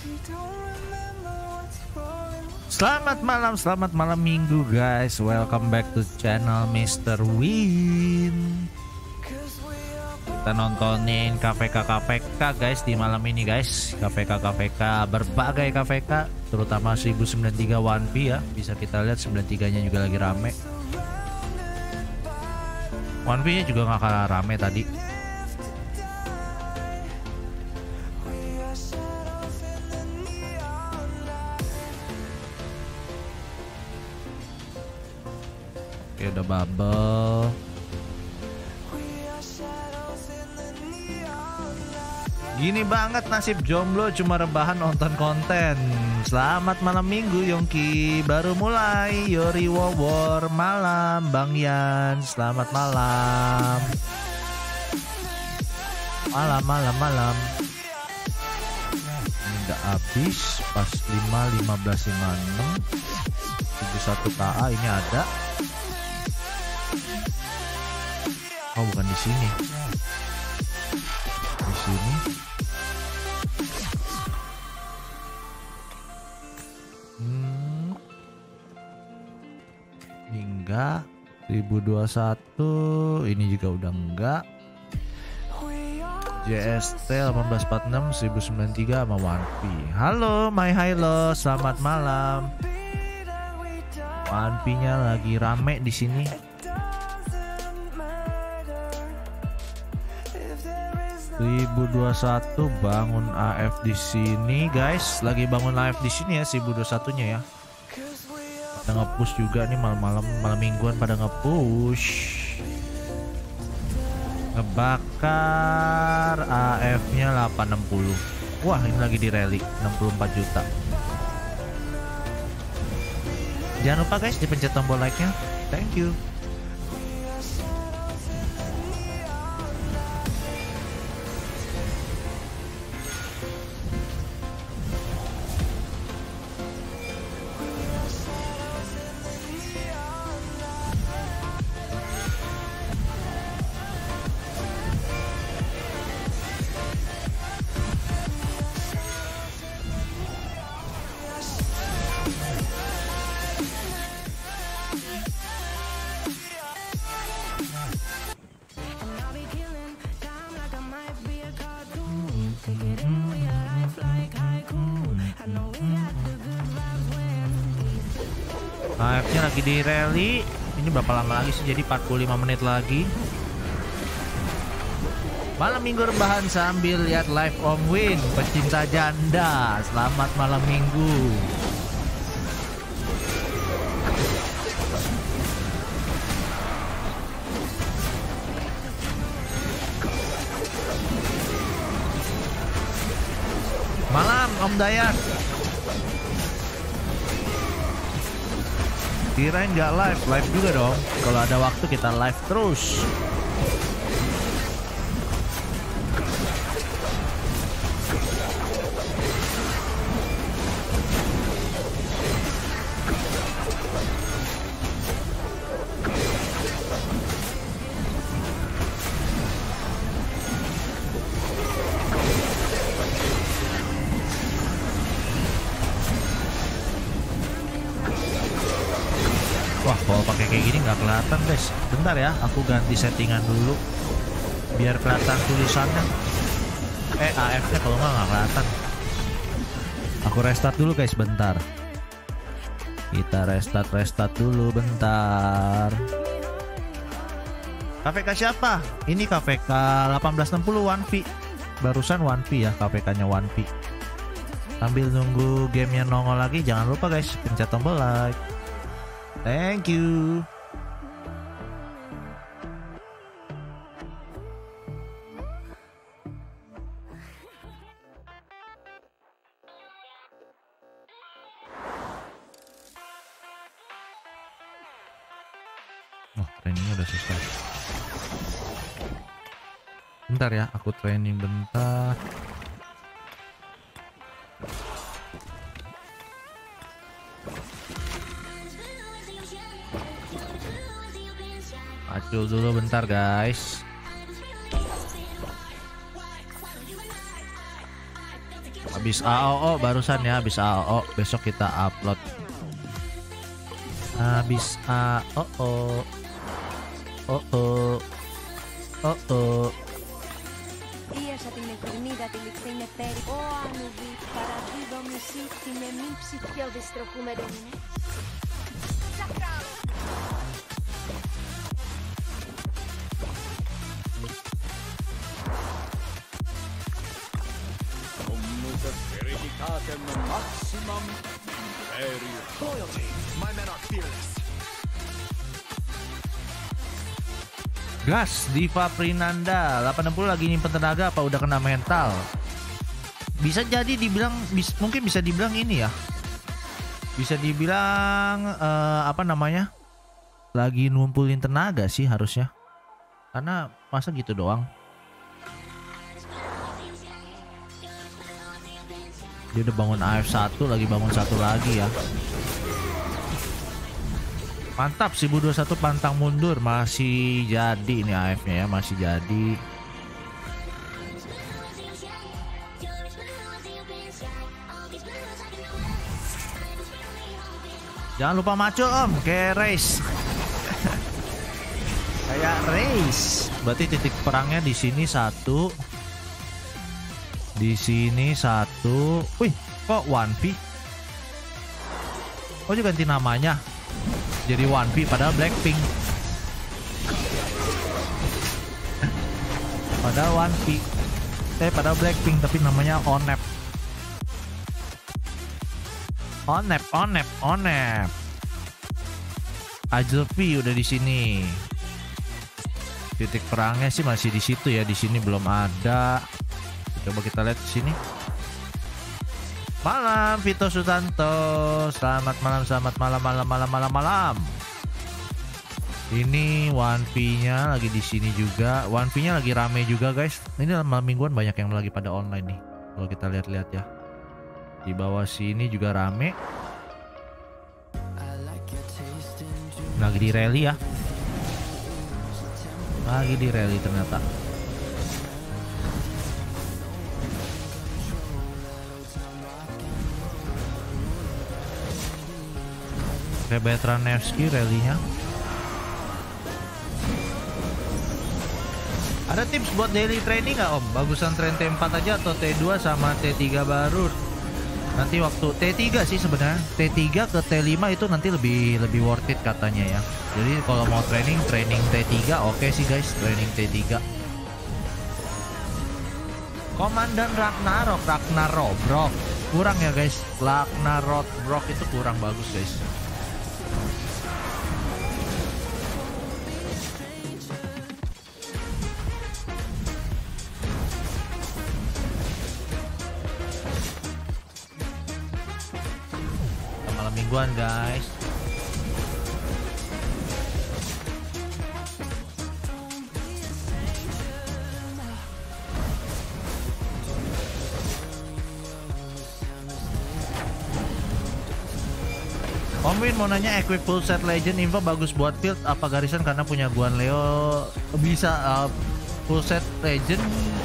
Selamat malam minggu guys. Welcome back to channel Mr. Win. Kita nontonin KVK guys di malam ini guys. KVK berbagai KVK, terutama 1093 One P ya. Bisa kita lihat 93-nya juga lagi rame. One P-nya juga nggak kalah rame tadi. Oke, udah bubble. Gini banget nasib jomblo, cuma rebahan nonton konten. Selamat malam minggu Yongki, baru mulai. Yori Wowor, malam Bang Yan, selamat malam. Malam. Ini udah habis pas 5 15 56 71 KA ini ada. Oh, bukan di sini. Di sini. Enggak. 1021 ini juga udah enggak. JST 1846 1093 sama One P. Halo My Hilo, selamat malam. One P-nya lagi rame di sini. 1021 bangun AF di sini guys, lagi bangun AF di sini ya 1021-nya ya. Pada nge-push juga nih malam mingguan pada nge-push. Ngebakar AF-nya 860. Wah, ini lagi di rally 64 juta. Jangan lupa guys dipencet tombol like-nya. Thank you. AF-nya lagi di rally. Ini berapa lama lagi sih? Jadi 45 menit lagi. Malam minggu rebahan sambil lihat live Om Win, pecinta janda. Selamat malam minggu. Malam Om Dayat. Kirain nggak live juga dong. Kalau ada waktu kita live terus. Wah, kalau pakai kayak gini nggak kelihatan guys. Bentar ya, aku ganti settingan dulu biar kelihatan tulisannya. AF-nya kalau nggak kelihatan. Aku restart dulu guys, bentar. Kita restart dulu bentar. KVK siapa? Ini KVK 1860 One P. Barusan One P ya, KVK-nya One P. Sambil nunggu gamenya nongol lagi, jangan lupa guys pencet tombol like. Thank you. Oh, trainingnya udah selesai. Bentar ya, aku training bentar. Acul dulu bentar guys. Habis AOO barusan ya, habis AOO. Besok kita upload. Habis AOO. Iya satin eternidad ilixeine peri o anubi paradido misitine mipsit kielvistro kumerine. Maximum loyalty. My men are fearless. Gas, Diva Prinanda 80 lagi nyimpen tenaga apa udah kena mental? Bisa jadi dibilang mungkin bisa dibilang ini ya. Bisa dibilang apa namanya? Lagi ngumpulin tenaga sih harusnya. Karena masa gitu doang. Dia udah bangun AF1, lagi bangun satu lagi ya. Mantap, 1021 pantang mundur. Masih jadi ini AF-nya ya, masih jadi. Jangan lupa maco om, kayak race. Kayak race. Berarti titik perangnya di sini satu. Di sini satu. Wih, kok 1V? Oh, dia ganti namanya. Jadi 1V padahal Blackpink. Padahal 1V. Padahal Blackpink tapi namanya Onep. Onep. Ajelvi udah di sini. Titik perangnya sih masih di situ ya, di sini belum ada. Coba kita lihat di sini. Malam Vito Sutanto. Selamat malam. Ini 1V-nya lagi di sini juga. 1V-nya lagi rame juga, guys. Ini malam mingguan banyak yang lagi pada online nih. Kalau kita lihat-lihat ya. Di bawah sini juga rame. Lagi di rally ya. Lagi di rally ternyata. Kayak Bertrand Nevsky rally-nya. Ada tips buat daily training nggak om? Bagusan train T4 aja atau T2 sama T3 baru? Nanti waktu T3 sih sebenarnya. T3 ke T5 itu nanti lebih worth it katanya ya. Jadi kalau mau training T3 oke sih guys, training T3. Komandan Ragnarok kurang ya guys. Ragnarok itu kurang bagus guys. Malam mingguan guys. Om Win mau nanya, equip full set legend info bagus buat field apa garisan? Karena punya Guan Leo bisa. Full set legend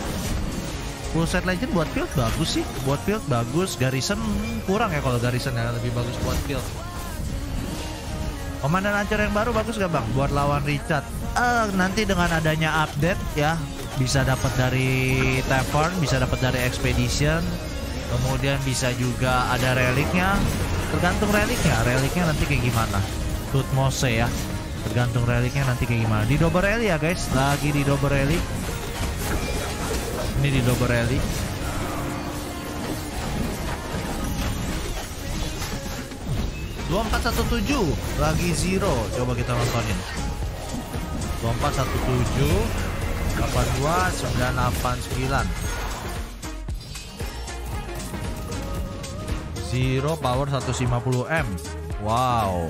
buat field bagus sih. Buat field bagus, garisan kurang ya. Kalau garisan ya lebih bagus buat field. Komandan Ancur yang baru bagus gak bang buat lawan Richard? Nanti dengan adanya update ya, bisa dapat dari Tavern, bisa dapat dari Expedition, kemudian bisa juga ada reliknya. Tergantung reliknya nanti kayak gimana. Tutmose ya, tergantung reliknya nanti kayak gimana. Di double rally ya guys, lagi di double rally. Ini di double rally. (2417) lagi zero. Coba kita nontonin. 2417 82989. Zero power 150M. Wow.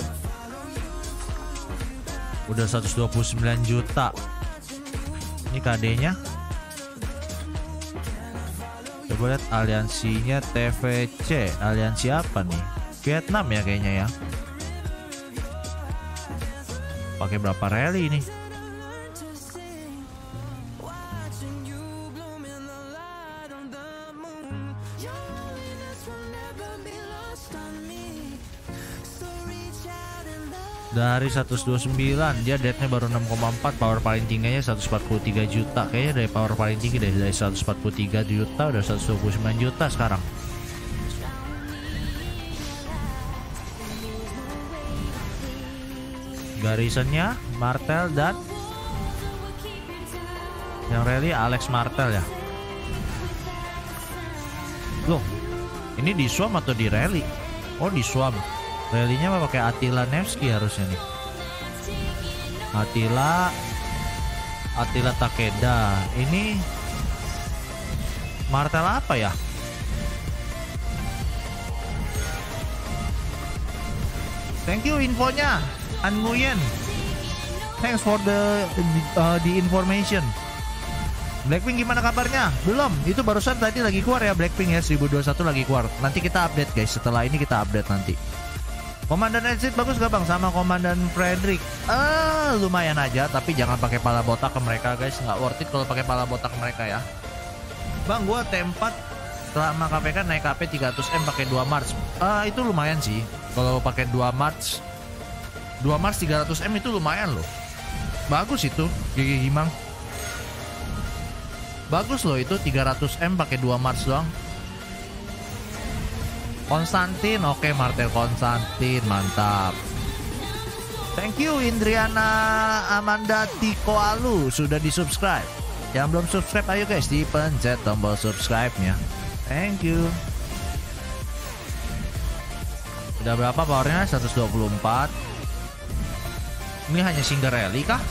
Udah 129 juta. Ini KD-nya. Coba lihat aliansinya TVC. Aliansi apa nih? Vietnam ya kayaknya ya. Pakai berapa rally ini? Dari 129 dia deadnya baru 6,4, power paling tingginya 143 juta. Kayaknya dari power paling tinggi dari 143 juta udah 129 juta sekarang. Garrisonnya Martel dan yang rally Alex Martel ya. Loh, ini di swam atau di rally? Oh, di swam. Rally-nya mah pakai Attila Nevsky harusnya nih. Attila Takeda. Ini Martel apa ya? Thank you infonya, An Nguyen. Thanks for the information. Blackpink gimana kabarnya? Belum, itu barusan tadi lagi keluar ya Blackpink ya, 1021 lagi keluar. Nanti kita update guys, setelah ini kita update nanti. Komandan Exit bagus gak bang sama Komandan Frederick? Lumayan aja, tapi jangan pakai pala botak ke mereka guys, nggak worth it kalau pakai pala botak ke mereka ya. Bang, gua T4 selama KPK naik KP 300M pakai 2 March. Itu lumayan sih. Kalau pakai 2 March 300M itu lumayan loh. Bagus itu, Gigi Gimang. Bagus loh itu 300M pakai 2 March doang. Konstantin, oke Martel Konstantin, mantap. Thank you Indriana Amanda Tikoalu sudah di-subscribe. Yang belum subscribe ayo guys dipencet tombol subscribe-nya. Thank you. Udah berapa powernya? 124. Ini hanya single rally kah?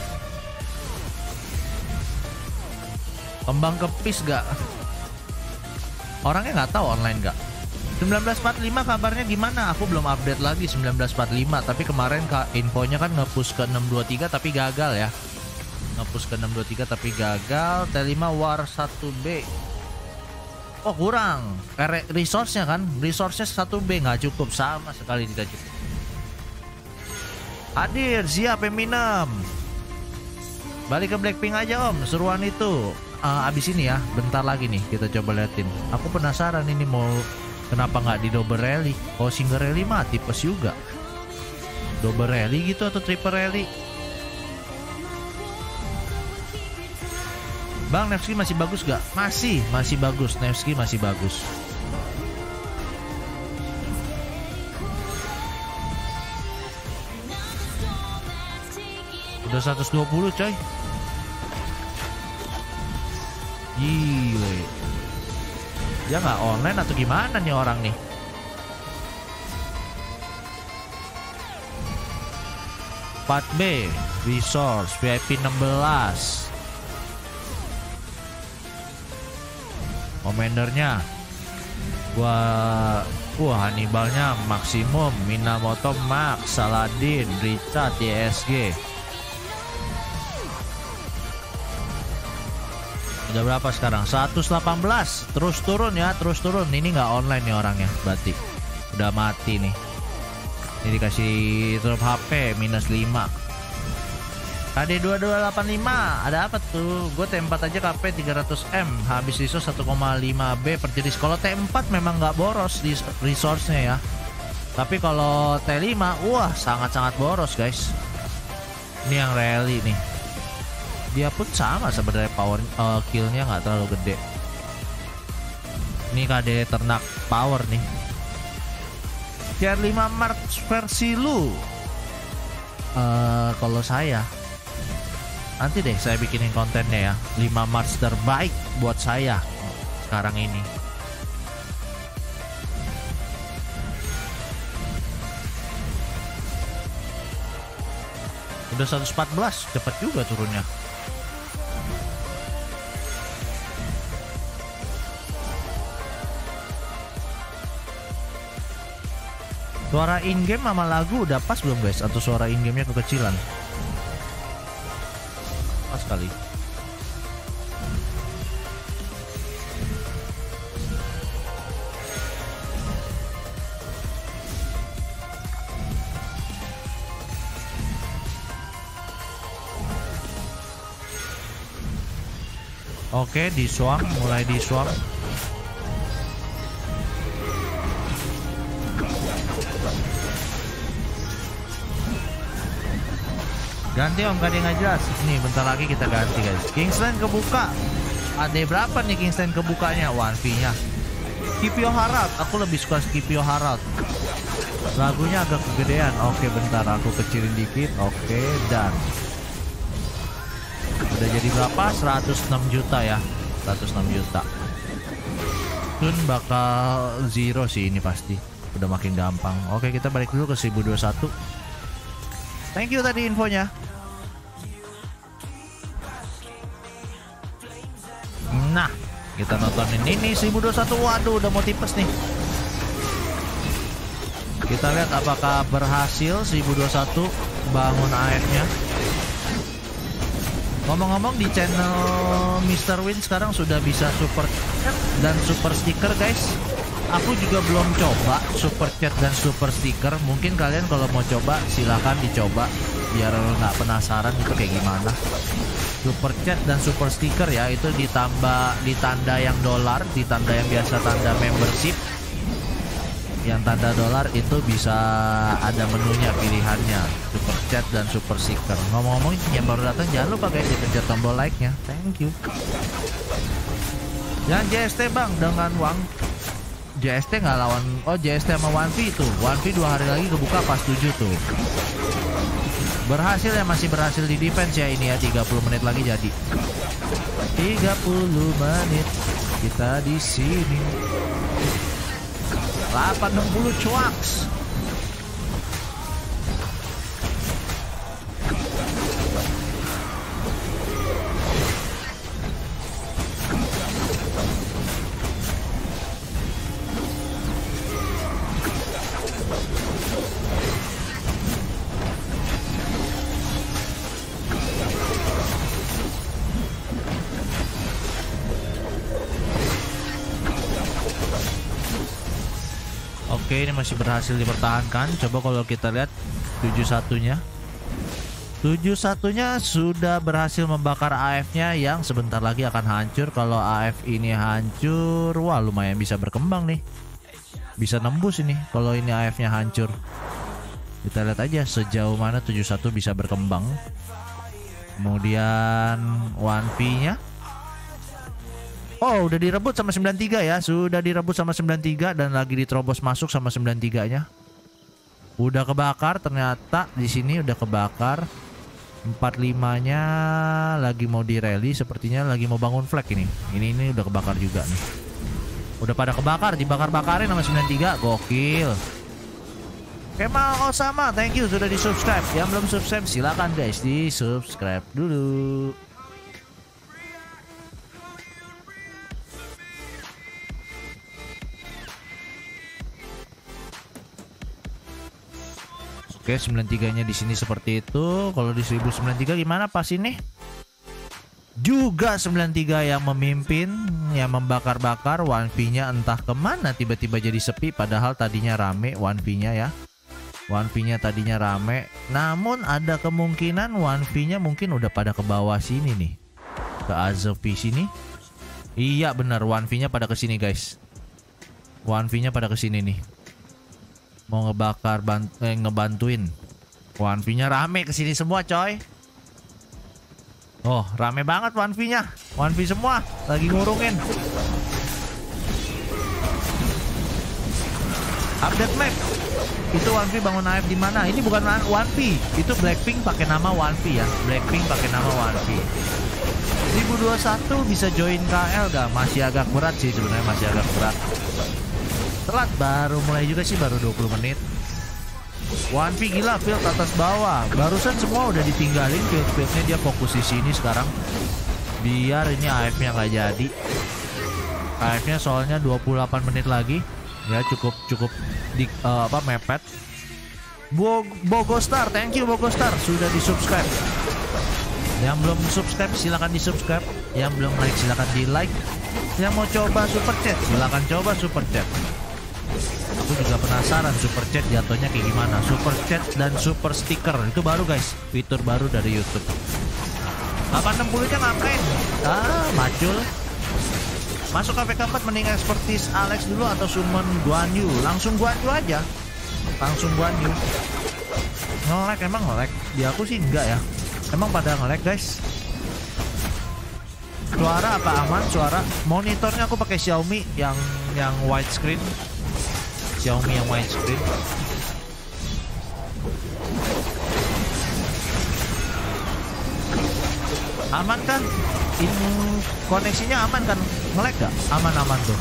Kembang kepis gak? Orangnya nggak tahu online gak? 1945 kabarnya gimana? Aku belum update lagi 1945. Tapi kemarin infonya kan nge-push ke 623 tapi gagal ya. Nge-push ke 623 tapi gagal. T5 War 1B. Oh kurang. Resource-nya kan. Resource-nya 1B nggak cukup. Sama sekali tidak cukup. Hadir siap Eminem. Balik ke Blackpink aja om. Seruan itu. Abis ini ya. Bentar lagi nih kita coba liatin. Aku penasaran ini mau kenapa nggak di double rally? Oh single rally mah tipes juga. Double rally gitu atau triple rally? Bang Nevsky masih bagus gak? Masih bagus. Nevsky masih bagus. Udah 120 coy. Gile. Dia nggak online atau gimana nih orang nih? Part B Resource VIP 16. Commandernya Hannibalnya maksimum, Minamoto Max, Saladin, Richard, TSG. Udah berapa sekarang? 118. Terus turun ya, terus turun. Ini nggak online nih orangnya, berarti udah mati nih. Ini dikasih drop HP minus 5. KD 2285 ada apa tuh? Gue T4 aja KP 300M, habis resource 1,5B per jenis. Kalau T4 memang nggak boros di resource-nya ya. Tapi kalau T5 wah sangat-sangat boros guys. Ini yang rally nih. Dia pun sama sebenarnya power killnya nggak terlalu gede. Ini KD ternak power nih. Tier 5 March versi lu. Kalau saya nanti deh saya bikinin kontennya ya. 5 March terbaik buat saya sekarang ini. Udah 114, cepat juga turunnya. Suara in-game sama lagu udah pas belum guys? Atau suara in-game-nya kekecilan? Pas kali. Oke, disuang, mulai disuang. Ganti om, gak ada yang nggak jelas. Nih bentar lagi kita ganti guys. Kingsland kebuka. Ada berapa nih Kingsland kebukanya? 1V nya Keep Your Heart Out. Aku lebih suka Keep Your Heart Out. Lagunya agak kegedean. Oke bentar aku kecilin dikit. Oke dan udah jadi berapa? 106 juta ya. 106 juta. Soon bakal zero sih ini pasti. Udah makin gampang. Oke kita balik dulu ke 1021. Thank you tadi infonya. Nah, kita nontonin ini 1021. Waduh, udah mau tipes nih. Kita lihat apakah berhasil 1021 bangun AF-nya. Ngomong-ngomong di channel Mr. Win sekarang sudah bisa super chat dan super sticker guys. Aku juga belum coba super chat dan super sticker. Mungkin kalian kalau mau coba silahkan dicoba biar nggak penasaran itu kayak gimana. Super chat dan super sticker ya itu ditambah di tanda yang dolar, di tanda yang biasa tanda membership. Yang tanda dolar itu bisa ada menunya pilihannya super chat dan super sticker. Ngomong-ngomong yang baru datang jangan lupa guys dipencet tombol like-nya. Thank you. Yang JST bang dengan uang JST nggak lawan. Oh JST sama 1V itu 1V 2 hari lagi kebuka pas 7 tuh. Berhasil ya, masih berhasil di defense ya ini ya. 30 menit lagi jadi 30 menit kita di sini. 860 cuaks. Oke ini masih berhasil dipertahankan. Coba kalau kita lihat 71-nya 71-nya sudah berhasil membakar AF-nya yang sebentar lagi akan hancur. Kalau AF ini hancur, wah lumayan bisa berkembang nih. Bisa nembus ini kalau ini AF-nya hancur. Kita lihat aja sejauh mana 71 bisa berkembang. Kemudian 1V-nya oh udah direbut sama 93 ya. Sudah direbut sama 93 dan lagi diterobos masuk sama 93-nya. Udah kebakar ternyata di sini udah kebakar. 45-nya lagi mau dirally, sepertinya lagi mau bangun flag ini. Ini udah kebakar juga nih. Udah pada kebakar, dibakar-bakarin sama 93. Gokil. Kemal Osama, thank you sudah di-subscribe. Yang belum subscribe silakan guys di-subscribe dulu. Oke, 93-nya di sini seperti itu. Kalau di 1093 gimana pas ini? Juga 93 yang memimpin, yang membakar-bakar. 1V-nya entah kemana tiba-tiba jadi sepi. Padahal tadinya rame 1V-nya ya. 1V-nya tadinya rame. Namun ada kemungkinan 1V-nya mungkin udah pada ke bawah sini nih. Ke Azovi sini. Iya benar, 1V-nya pada ke sini guys. 1V-nya pada ke sini nih. Mau ngebakar ngebantuin. 1V-nya rame kesini semua coy. Oh rame banget 1V-nya. 1V semua lagi ngurungin. Update map. Itu 1V bangun AF di mana? Ini bukan 1V. Itu Blackpink pakai nama 1V ya. Blackpink pakai nama 1V. 1021 bisa join KL gak? Masih agak berat sih sebenarnya, masih agak berat. Telat, baru mulai juga sih, baru 20 menit. 1V gila field atas bawah. Barusan semua udah ditinggalin field-fieldnya, dia fokus di sini sekarang. Biar ini AF-nya nggak jadi. AF-nya soalnya 28 menit lagi. Ya cukup di mepet. Bogostar, thank you Bogostar sudah di-subscribe. Yang belum subscribe silakan di-subscribe. Yang belum like silakan di-like. Yang mau coba super chat silakan coba super chat. Aku juga penasaran super chat jatuhnya kayak gimana. Super chat dan super sticker itu baru guys, fitur baru dari YouTube. 860-nya ngapain? Macul. Masuk KPK 4 mending expertise Alex dulu atau summon Guan Yu? Langsung Guan Yu aja. Langsung Guan Yu. Nge-lag emang nge-lag? Di aku sih enggak ya. Emang pada nge-lag guys? Suara apa aman? Suara monitornya aku pakai Xiaomi yang widescreen. Xiaomi yang widescreen. Aman kan? Ini koneksinya aman kan? Nge-lag gak? Aman-aman tuh.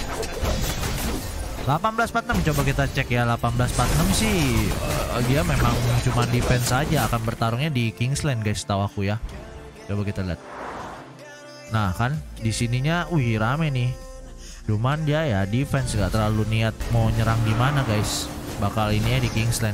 1846 coba kita cek ya. 1846 sih dia memang cuma defense saja, akan bertarungnya di Kingsland guys, tahu aku ya. Coba kita lihat. Nah kan di sininya wih rame nih. Cuman dia ya defense, gak terlalu niat mau nyerang gimana guys. Bakal ini ya di Kingsland.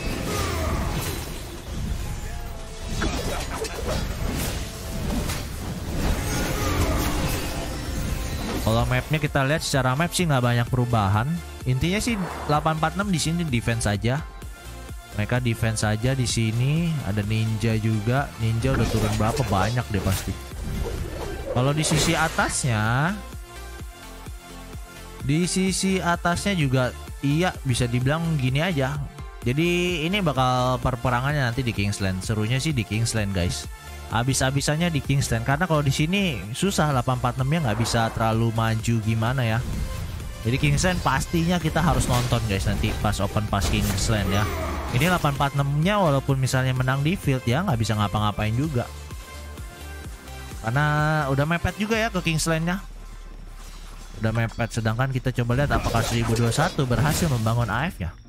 Kalau mapnya kita lihat secara map sih nggak banyak perubahan. Intinya sih 846 di sini defense saja. Mereka defense saja di sini. Ada ninja juga. Ninja udah turun berapa banyak deh pasti. Kalau di sisi atasnya juga iya bisa dibilang gini aja. Jadi ini bakal perperangannya nanti di Kingsland. Serunya sih di Kingsland guys. Habis-habisannya di Kingsland, karena kalau di sini susah 846-nya nggak bisa terlalu maju gimana ya. Jadi Kingsland pastinya kita harus nonton guys nanti pas open pass Kingsland ya. Ini 846-nya walaupun misalnya menang di field ya nggak bisa ngapa-ngapain juga. Karena udah mepet juga ya ke Kingsland-nya. Udah mepet, sedangkan kita coba lihat apakah 1021 berhasil membangun AF ya.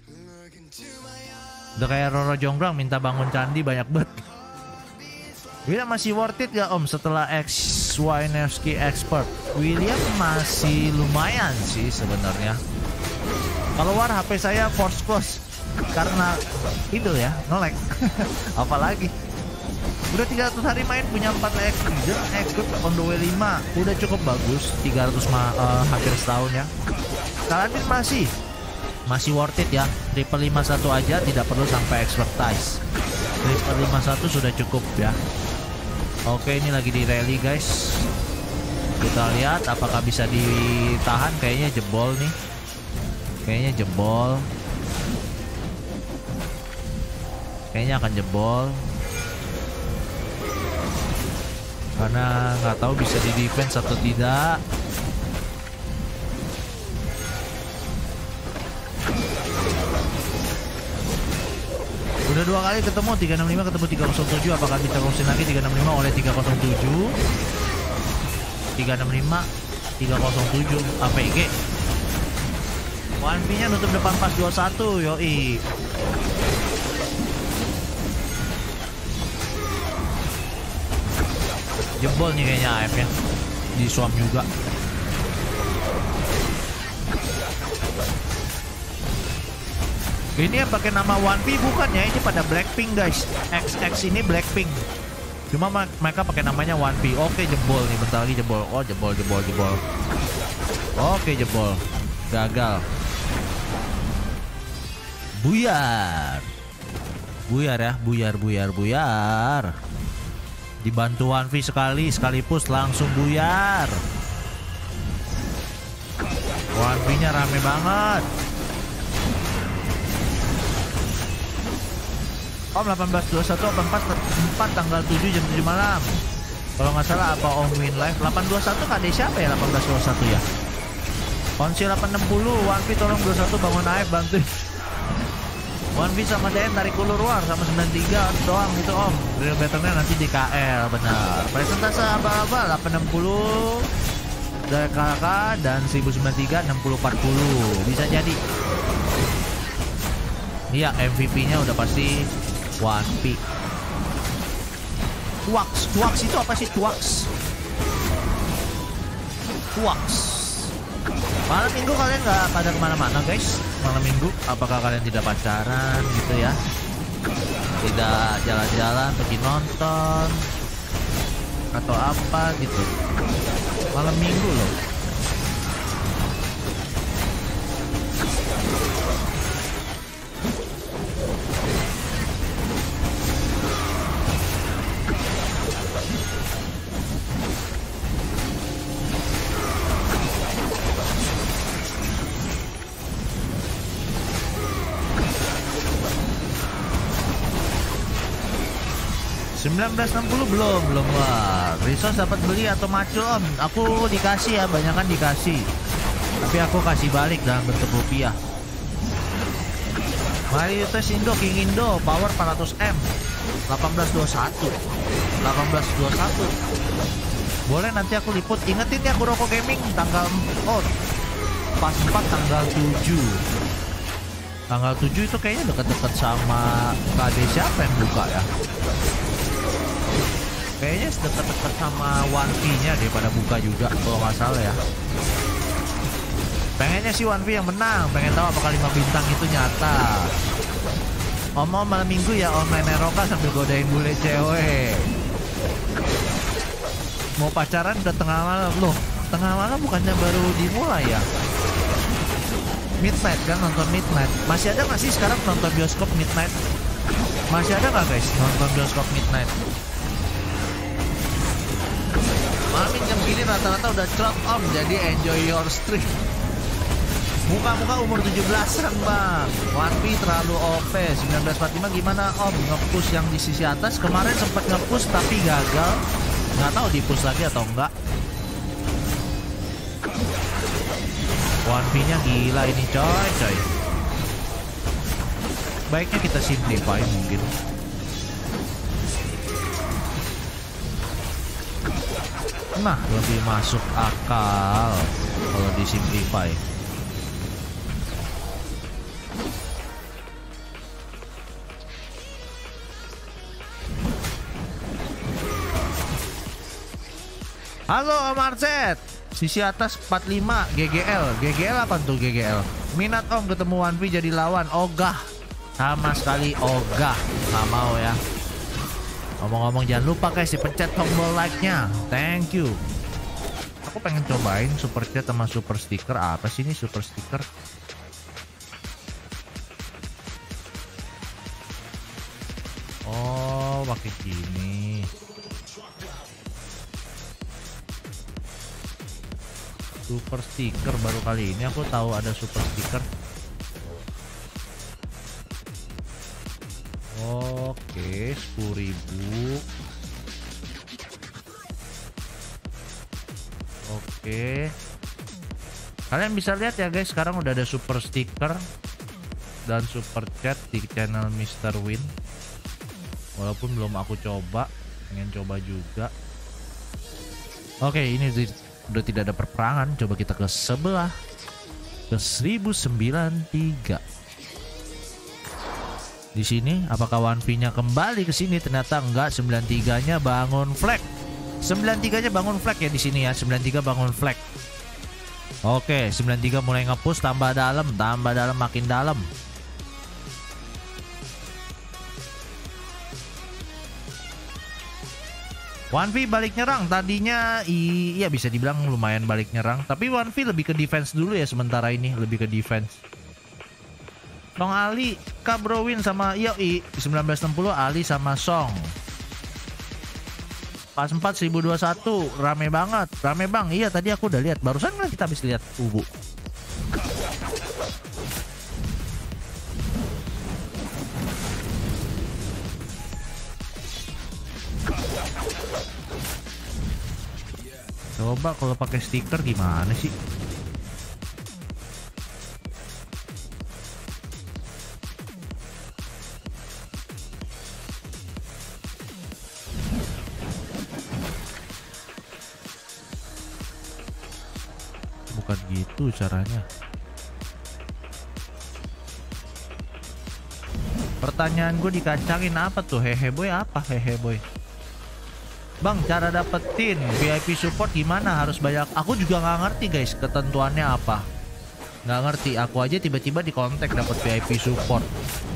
Udah kayak Roro Jonggrang minta bangun candi banyak banget. William masih worth it gak om setelah Wineski Expert? William masih lumayan sih sebenarnya. Kalau war HP saya force close karena itu ya nge-lag. Apalagi udah 300 hari main punya 4 expert on the way 5 udah cukup bagus. 300 hampir setahun ya. Kalian masih worth it ya. Triple 51 aja tidak perlu sampai expertise. Triple 51 sudah cukup ya. Oke, ini lagi di rally guys. Kita lihat apakah bisa ditahan. Kayaknya jebol nih. Kayaknya jebol. Kayaknya akan jebol. Karena nggak tahu bisa di defense atau tidak. Udah 2 kali ketemu 365 ketemu 307. Apakah bisa closing lagi 365 oleh 307? 365 307 APG. 1P nya nutup depan pas 21. Yoi. Jebol nih kayaknya AF nya. Di swam juga. Ini yang pakai nama 1P bukan ya, ini pada Blackpink guys. XX ini Blackpink. Cuma mereka pakai namanya 1P. Oke, jebol nih, bentar lagi jebol. Oh, jebol. Oke, jebol. Gagal. Buyar. Buyar ya, buyar. Dibantu 1P sekalipus langsung buyar. 1P-nya rame banget. Om 1821 4 tanggal 7 jam 7 malam. Kalau nggak salah apa Om Win Live 821 KD siapa ya 1821 ya? Konsi 860 1P tolong 21 bangun AF bantuin. 1P sama DN tarik ulur luar sama 93 doang gitu Om. Real betternya nanti di KL benar. Presentase aba-aba 860 dari KK dan 1093 6040 bisa jadi. Iya MVP-nya udah pasti 1P. Tuax itu apa sih tuax? Malam minggu kalian nggak pada kemana-mana guys? Malam minggu apakah kalian tidak pacaran gitu ya? Tidak jalan-jalan pergi nonton atau apa gitu? Malam minggu loh. 1960 belum lah. Resource dapat beli atau macul om? Aku dikasih ya, banyak kan dikasih. Tapi aku kasih balik dalam bentuk rupiah. Mario Tes Indo King Indo power 400M 1821 boleh nanti aku liput. Ingetin ya Kuroko Gaming tanggal pas 4 tanggal 7 itu kayaknya deket-deket sama KD siapa yang buka ya, kayaknya deket-deket sama One V nya daripada buka juga kalau nggak salah ya. Pengennya sih One V yang menang, pengen tahu apakah 5 bintang itu nyata. Om malam minggu ya om main Neroka sambil godain bule cewek. Mau pacaran udah tengah malam loh. Tengah malam bukannya baru dimulai ya? Midnight kan, nonton Midnight. Masih ada nggak sih sekarang nonton bioskop Midnight? Masih ada nggak guys nonton bioskop Midnight? Mamin jam gini rata-rata udah crop om, jadi enjoy your stream. Muka-muka umur 17-an bang. One Piece terlalu OP. 1945 gimana om? Nge-push yang di sisi atas kemarin sempat nge-push tapi gagal. Nggak tahu di-push lagi atau enggak. One Piece nya gila ini coy. Baiknya kita simplify mungkin. Nah lebih masuk akal kalau di simplify. Halo Om Arset, sisi atas 45 GGL apa tuh GGL? Minat om ketemu One Piece jadi lawan? Ogah, sama sekali ogah, nggak mau ya. Ngomong-ngomong jangan lupa guys dipencet tombol like-nya, thank you. Aku pengen cobain super chat sama super sticker. Apa sih ini super sticker? Oh pakai gini. Super sticker baru kali ini aku tahu ada super sticker. Oke, 10.000. Oke. Kalian bisa lihat ya guys, sekarang udah ada super sticker dan super chat di channel Mr. Win. Walaupun belum aku coba, pengen coba juga. Oke, ini udah tidak ada perperangan. Coba kita ke sebelah, ke 1093. Di sini apakah One Piece-nya kembali ke sini? Ternyata enggak. 93-nya bangun flag. 93-nya bangun flag ya di sini ya. 93 bangun flag. Oke, 93 mulai nge-push, tambah dalam makin dalam. One V balik nyerang tadinya iya bisa dibilang lumayan balik nyerang, tapi One V lebih ke defense dulu ya sementara ini, lebih ke defense. Song Ali, Kak Browin sama Yoi 1960 Ali sama Song. Pas 4 1021 rame banget, rame bang. Iya tadi aku udah lihat, barusan kan kita habis lihat Ubu. Coba kalau pakai stiker gimana sih? Bukan gitu caranya. Pertanyaan gue dikacangin apa tuh? Hehe boy apa? Hehe boy. Bang, cara dapetin VIP support gimana? Harus banyak. Aku juga nggak ngerti guys ketentuannya apa. Nggak ngerti. Aku aja tiba-tiba di kontak dapat VIP support.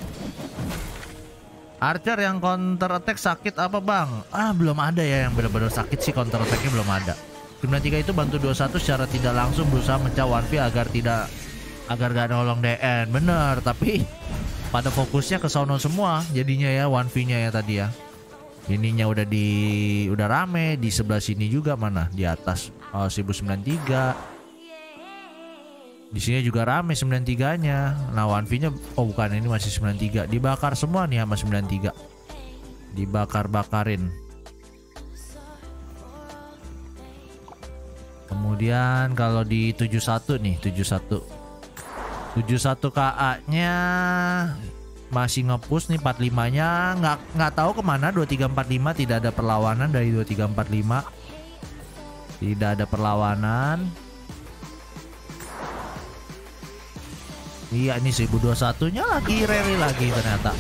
Archer yang counter attack sakit apa bang? Belum ada ya yang benar-benar sakit sih, counter attacknya belum ada. 93 itu bantu 21 secara tidak langsung berusaha mencah One Piece agar gak nolong DN. Bener, tapi pada fokusnya ke sono semua jadinya ya One Piece-nya ya tadi ya. Ininya udah rame di sebelah sini juga, mana di atas 1093. Di sini juga rame 93-nya. Nah, One V-nya bukan, ini masih 93. Dibakar semua nih sama 93. dibakar-bakarin. Kemudian kalau di 71 nih, 71 KA nya masih ngepush nih. 45 nya nggak tahu kemana. 2345 tidak ada perlawanan dari 2345, tidak ada perlawanan. Iya, ini 1021 nya lagi rally lagi ternyata.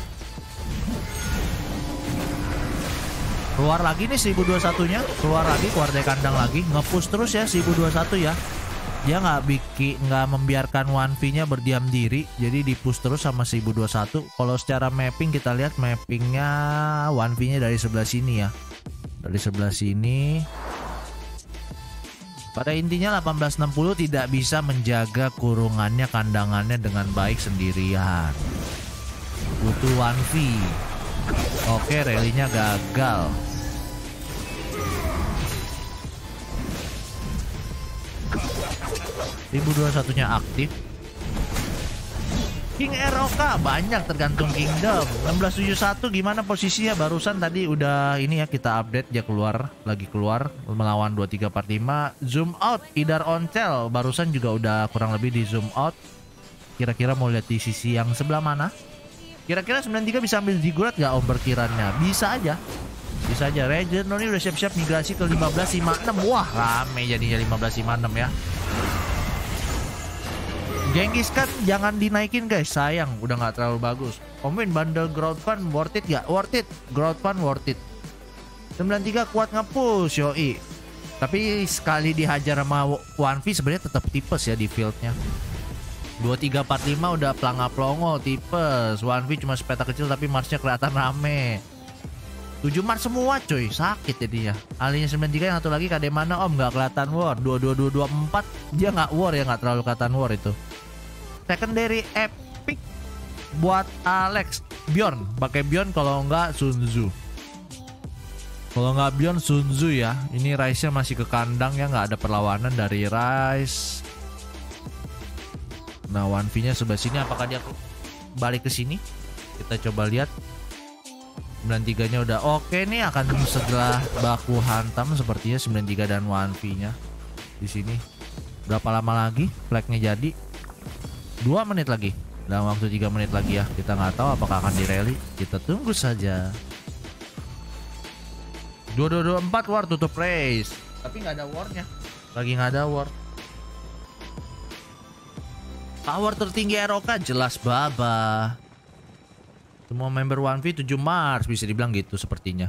Keluar lagi nih 1021 nya, keluar dari kandang lagi, ngepush terus ya 1021 ya. Dia nggak membiarkan 1V nya berdiam diri, jadi dipush terus sama 1021. Kalau secara mapping kita lihat mappingnya 1V nya dari sebelah sini ya, dari sebelah sini. Pada intinya 1860 tidak bisa menjaga kurungannya, kandangannya dengan baik sendirian. Butuh 1V. Oke, rally-nya gagal. Ribu 21-nya aktif. King ROK banyak tergantung kingdom. 1671 gimana posisinya? Barusan tadi udah ini ya, kita update dia lagi keluar melawan 2345. Zoom out Idar Oncel barusan juga udah kurang lebih di zoom out. Kira-kira mau lihat di sisi yang sebelah mana? Kira-kira 93 bisa ambil Ziggurat gak om berkirannya? Bisa aja. Bisa aja. Regent ini udah siap-siap migrasi ke 1556. Wah, rame jadinya 1556 ya. Genghis kan jangan dinaikin guys, sayang, udah nggak terlalu bagus. Komen bundle Ground Fund worth it gak? Worth it, Ground Fund worth it. 93 kuat nge-push yoi. Tapi sekali dihajar sama 1V sebenarnya tetap tipes ya di fieldnya. 2345 udah pelanga-pelongo tipes. 1V cuma sepeta kecil tapi Marsnya kelihatan rame. 7 Mars semua coy, sakit jadinya. Alinya 93 yang satu lagi kade mana om, nggak kelihatan war. 22224 dia nggak war ya, nggak terlalu kelihatan war itu. Secondary epic buat Alex Bjorn, pakai Bjorn kalau nggak Sun Tzu. Kalau nggak Bjorn Sun Tzu ya. Ini Rise-nya masih ke kandang ya, nggak ada perlawanan dari Rise. Nah 1V-nya sebelah sini, apakah dia balik ke sini? Kita coba lihat. 93-nya udah oke nih, akan setelah baku hantam sepertinya 93 dan 1V-nya di sini. Berapa lama lagi flagnya jadi? 2 menit lagi. Dalam waktu 3 menit lagi ya. Kita nggak tahu apakah akan di rally. Kita tunggu saja. 2224 war tutup race. Tapi nggak ada warnya. Lagi nggak ada war. Power tertinggi ROK jelas baba. Semua member 1V 7 Mars bisa dibilang gitu sepertinya.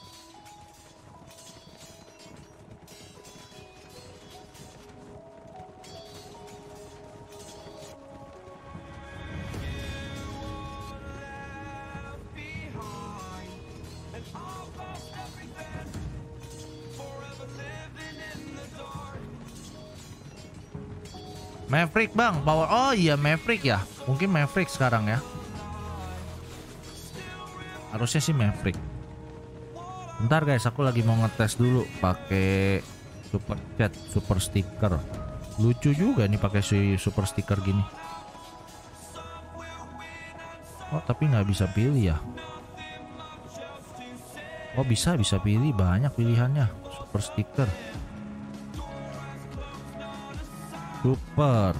Maverick bang, power. Oh iya Maverick ya. Mungkin Maverick sekarang ya. Harusnya sih Maverick. Bentar guys, aku lagi mau ngetes dulu pakai super chat, super sticker. Lucu juga nih pakai si super sticker gini. Oh tapi nggak bisa pilih ya. Oh bisa pilih, banyak pilihannya super sticker. Super.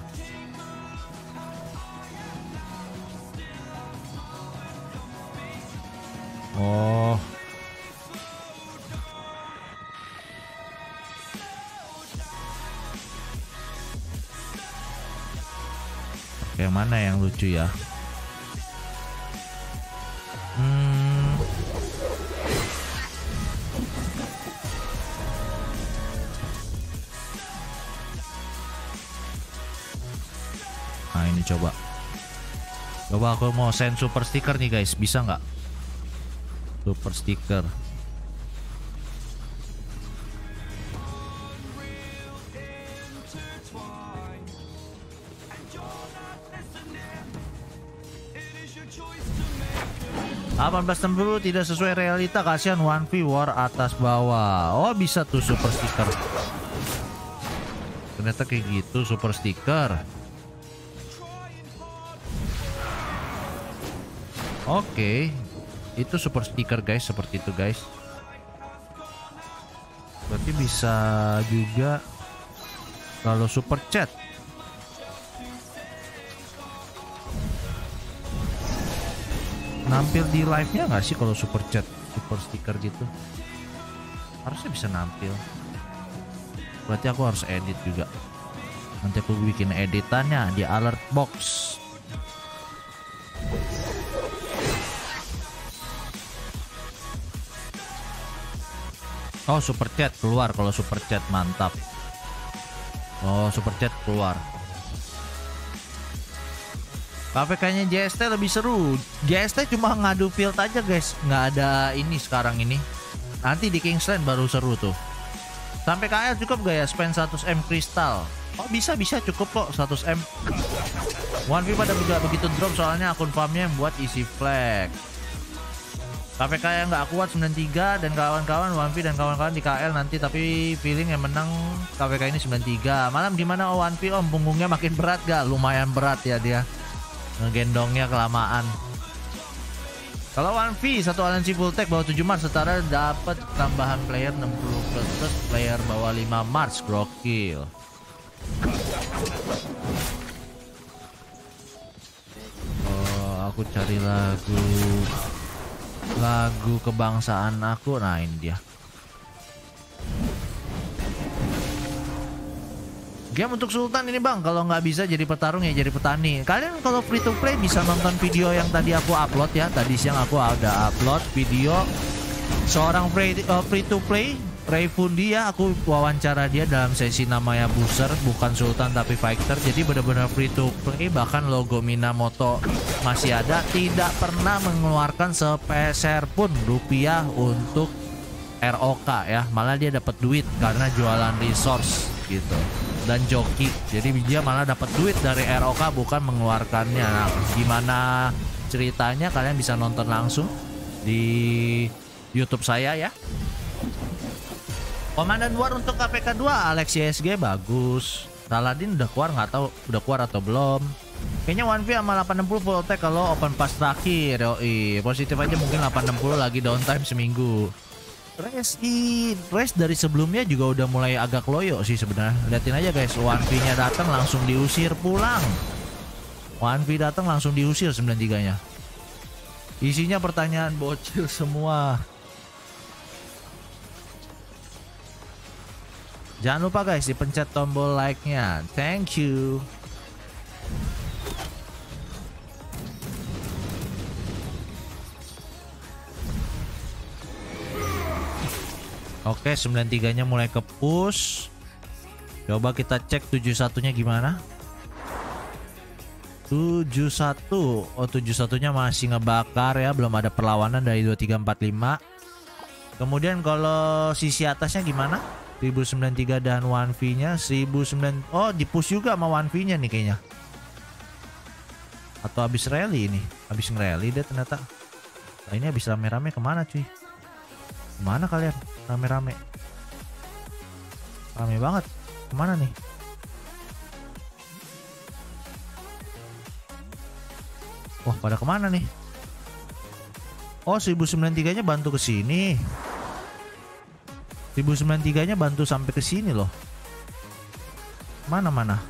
Oh. Yang mana yang lucu ya? Nah ini coba aku mau send super sticker nih guys, bisa nggak? Super sticker. $18.60 tidak sesuai realita, kasihan 1V war atas bawah. Oh bisa tuh super sticker. Ternyata kayak gitu super sticker. Oke. Itu super sticker guys, seperti itu guys. Berarti bisa juga kalau super chat. Nampil di live-nya nggak sih kalau super chat, super sticker gitu? Harusnya bisa nampil. Berarti aku harus edit juga. Nanti aku bikin editannya di alert box. Oh, super chat keluar kalau super chat, mantap. Oh, super chat keluar. KPK-nya JST lebih seru. JST cuma ngadu field aja guys, nggak ada ini sekarang ini. Nanti di Kingsland baru seru tuh. Sampai KL cukup gak ya spend 100M kristal? Oh bisa cukup kok 100M. 1v pada juga begitu drop soalnya akun farmnya yang buat isi flag. KPK yang nggak kuat 93 dan kawan-kawan 1v dan kawan-kawan di KL nanti, tapi feeling yang menang KPK ini 93. Malam gimana 1v om, punggungnya makin berat gak? Lumayan berat ya dia. Ngegendongnya kelamaan. Kalau 1v satu aliansi full tech bawah 7 Mars setara dapat tambahan player 60 plus player bawah 5 Mars, gokil. Oh, aku cari lagu kebangsaan aku. Nah, ini dia. Game untuk Sultan ini bang, kalau nggak bisa jadi petarung ya jadi petani. Kalian kalau free to play bisa nonton video yang tadi aku upload ya. Tadi siang aku ada upload video seorang free to play, Rayfundi ya. Aku wawancara dia dalam sesi namanya Booster, bukan Sultan tapi Fighter. Jadi benar-benar free to play, bahkan logo Minamoto masih ada. Tidak pernah mengeluarkan sepeser pun rupiah untuk ROK ya. Malah dia dapat duit karena jualan resource gitu dan joki, jadi dia malah dapat duit dari ROK bukan mengeluarkannya. Nah, gimana ceritanya kalian bisa nonton langsung di YouTube saya ya. Komandan War untuk KPK 2 Alex CSG bagus. Saladin udah keluar, nggak tahu udah keluar atau belum. Kayaknya 1v sama 860 full attack kalau open pass terakhir. Yoi, positif aja mungkin 860 lagi downtime seminggu. Race dari sebelumnya juga udah mulai agak loyo sih sebenarnya. Liatin aja guys, 1v-nya datang langsung diusir pulang. 1v datang langsung diusir 93-nya. Isinya pertanyaan bocil semua. Jangan lupa guys dipencet tombol like-nya. Thank you. Oke, 93-nya mulai ke push. Coba kita cek 71-nya gimana. 71. Oh, 71-nya masih ngebakar ya, belum ada perlawanan dari 2345. Kemudian kalau sisi atasnya gimana? 1093 dan 1v-nya 1009. Oh, di-push juga sama 1v-nya nih kayaknya. Atau habis rally ini. Habis nge-rally dia ternyata. Nah, ini habis rame-rame kemana cuy? Kemana kalian? Rame-rame. Rame banget. Kemana nih? Wah, pada kemana nih? Oh, 1093-nya bantu ke sini. 1093-nya bantu sampai ke sini loh. Mana?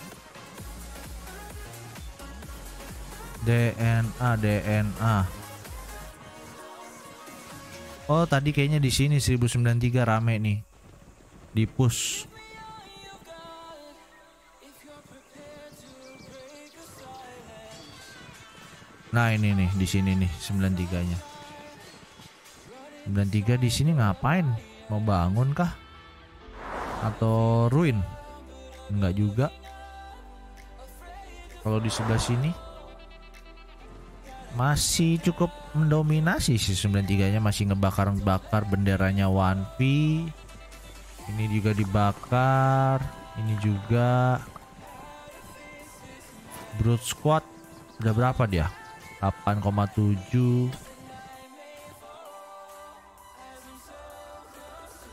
DNA. Oh, tadi kayaknya di sini 1093 rame nih. Di push. Nah, ini nih di sini nih 93-nya. 93 di sini ngapain? Mau bangun kah? Atau ruin? Enggak juga. Kalau di sebelah sini masih cukup mendominasi sih. 93-nya masih ngebakar benderanya 1v. Ini juga dibakar. Ini juga. Brute Squad udah berapa dia? 8,7.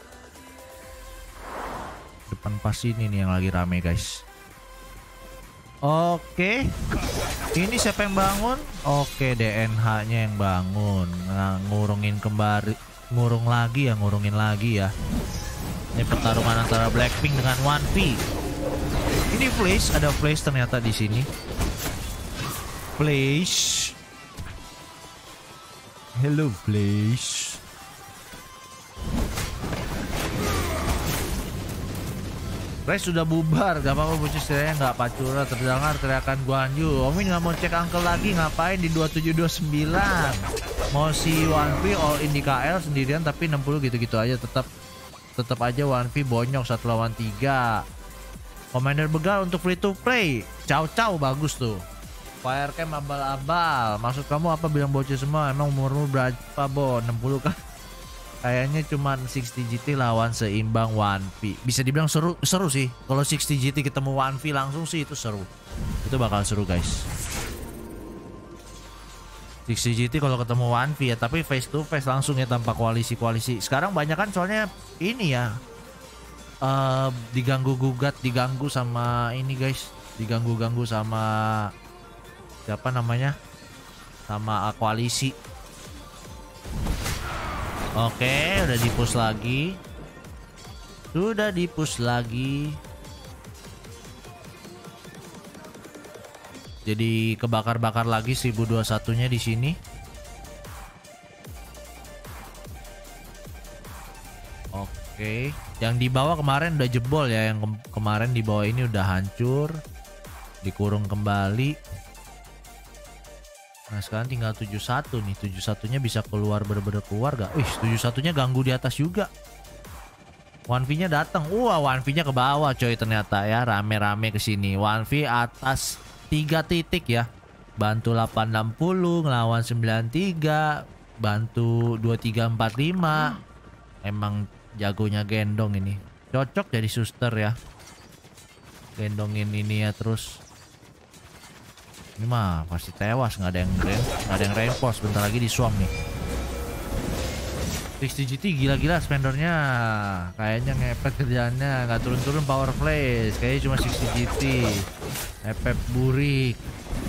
Depan pas ini nih yang lagi rame guys. Oke. Ini siapa yang bangun? Oke, DNH-nya yang bangun. Nah, ngurungin kembali, ngurungin lagi ya. Ini pertarungan antara Blackpink dengan 1V. Ini Flash, ada Flash ternyata di sini. Flash. Hello Flash. Flash sudah bubar, gak apa-apa bocah setidaknya nggak pacura. Terdengar teriakan Guanyu. Omin nggak mau cek uncle lagi, ngapain di 2729? Mau si 1V all in di KL sendirian tapi 60 gitu-gitu aja. Tetap aja 1V bonyok 1 lawan 3. Commander begal untuk free to play. Caw bagus tuh. Firecam abal-abal. Maksud kamu apa bilang bocah semua? Emang umurmu berapa, Bo? 60 kan? Kayaknya cuman 60 GT lawan seimbang 1V. Bisa dibilang seru sih. Kalau 60 GT ketemu 1V langsung sih itu seru. Itu bakal seru guys. 60 GT kalau ketemu 1V ya, tapi face to face langsung ya tanpa koalisi-koalisi. Sekarang banyak kan soalnya ini ya. Diganggu sama ini guys. Diganggu sama siapa namanya? Sama koalisi. Oke, udah di-push lagi. Sudah di-push lagi. Jadi kebakar-bakar lagi 1021-nya di sini. Oke, yang di bawah kemarin udah jebol ya, yang kemarin di bawah ini udah hancur. Dikurung kembali. Nah sekarang tinggal 71 nih. 71-nya bisa keluar bener-bener keluar gak? 71-nya ganggu di atas juga. 1V-nya datang. Wah, 1V-nya ke bawah coy ternyata ya. Rame-rame ke sini. 1V atas 3 titik ya. Bantu 860 ngelawan 93. Bantu 2345. Emang jagonya gendong ini. Cocok jadi suster ya. Gendongin ini ya terus. Ini mah pasti tewas, nggak ada yang reinforce. Bentar lagi di swam nih. 60 GT gila-gila spendernya, kayaknya ngepet kerjaannya, nggak turun-turun power flash, kayaknya cuma 60 GT. Epep burik.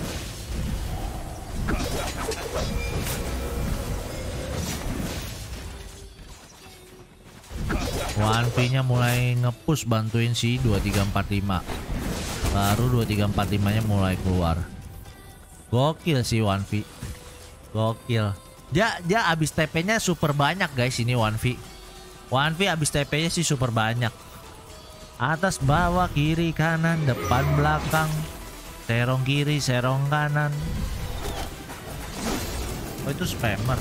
One V-nya mulai ngepush bantuin si 2345. Baru 2345-nya mulai keluar. Gokil sih 1V. Gokil. Dia abis TP-nya super banyak guys ini 1V. 1V abis TP-nya sih super banyak. Atas bawah kiri kanan depan belakang. Serong kiri serong kanan. Oh itu spammer.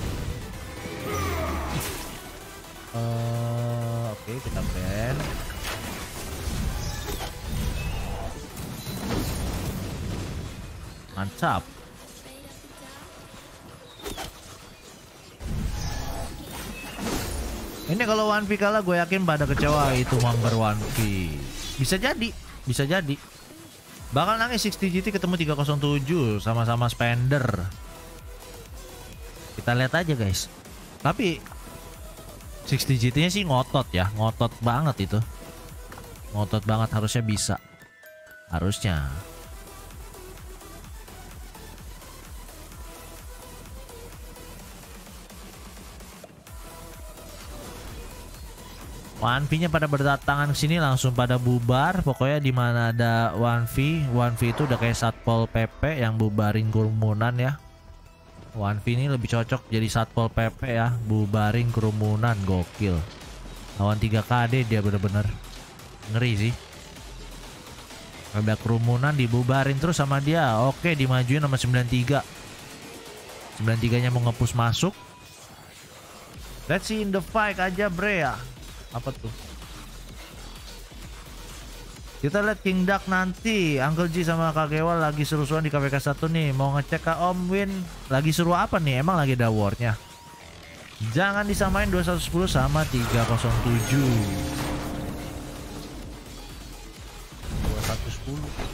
Oke kita ban. Mantap. Ini kalau 1V kalah gue yakin pada kecewa itu member 1V. Bisa jadi. Bakal nangis 60 GT ketemu 307 sama-sama spender. Kita lihat aja guys. Tapi 60 GT-nya sih ngotot ya, ngotot banget itu. Ngotot banget, harusnya bisa. Harusnya. 1V-nya pada berdatangan ke sini langsung pada bubar. Pokoknya di mana ada 1V itu udah kayak Satpol PP yang bubarin kerumunan ya. 1V ini lebih cocok jadi Satpol PP ya, bubarin kerumunan. Gokil. Lawan 3 KD dia bener-bener ngeri sih. Ada kerumunan dibubarin terus sama dia. Oke, dimajuin sama 93. 93-nya mau nge-push masuk. Let's see in the fight aja bre ya. Apa tuh? Kita lihat King Duck nanti. Uncle G sama Kak Gewal lagi seru-seruan di KPK 1 nih. Mau ngecek Kak Om Win. Lagi seru apa nih? Emang lagi ada awardnya. Jangan disamain 210 sama 307. 210.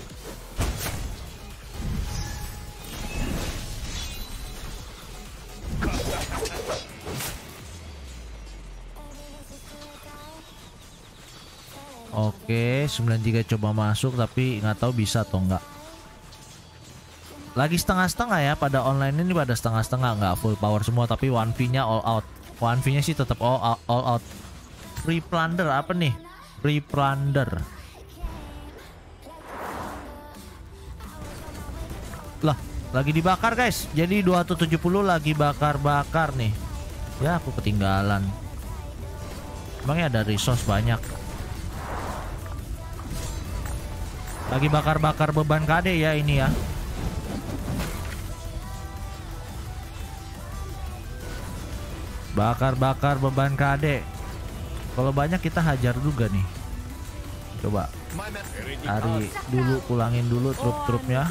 Oke. Oke, 93 coba masuk tapi nggak tahu bisa atau enggak. Lagi setengah-setengah ya, pada online ini pada setengah-setengah, nggak full power semua tapi 1v-nya all out. 1v-nya sih tetap all out. Free plunder apa nih? Free plunder. Lah, lagi dibakar guys. Jadi 270 lagi bakar-bakar nih. Ya, aku ketinggalan. Emangnya ada resource banyak. Lagi bakar-bakar beban KD ya ini ya. Bakar-bakar beban KD. Kalau banyak kita hajar juga nih. Coba cari dulu, pulangin dulu trup-trupnya.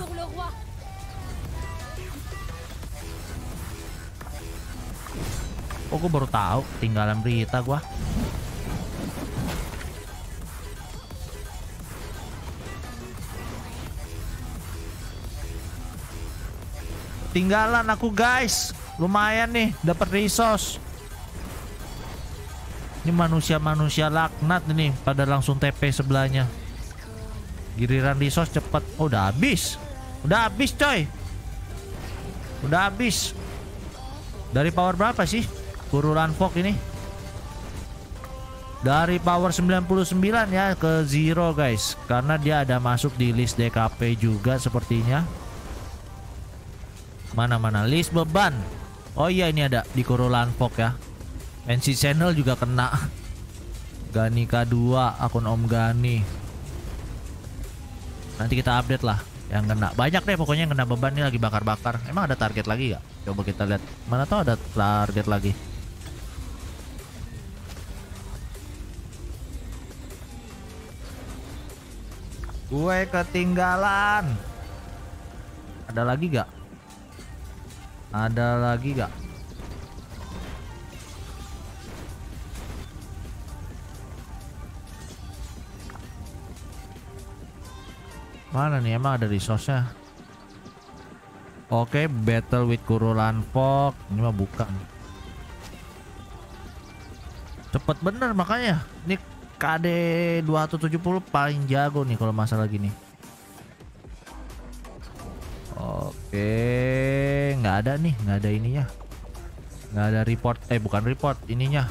Oh, gue baru tahu, tinggalan berita gua. Tinggalan aku guys. Lumayan nih dapat resource. Ini manusia-manusia laknat ini pada langsung TP sebelahnya. Giliran resource cepet. Oh, udah habis. Udah habis coy. Udah habis. Dari power berapa sih Kurulan Fog ini? Dari power 99 ya ke 0 guys. Karena dia ada masuk di list DKP juga sepertinya. Mana-mana list beban. Oh iya, ini ada di Kurulan Fog ya. NC channel juga kena. Gani K2 akun Om Gani. Nanti kita update lah yang kena. Banyak deh pokoknya yang kena beban ini lagi bakar-bakar. Emang ada target lagi gak? Coba kita lihat. Mana tahu ada target lagi. Gue ketinggalan. Ada lagi gak? Ada lagi gak? Mana nih, emang ada resource-nya? Oke, battle with Kurulan Fog. Ini mah bukan. Cepet bener makanya. Ini KD 270 paling jago nih kalau masalah gini. Oke, nggak ada nih, nggak ada ininya. Nggak ada report, bukan report, ininya.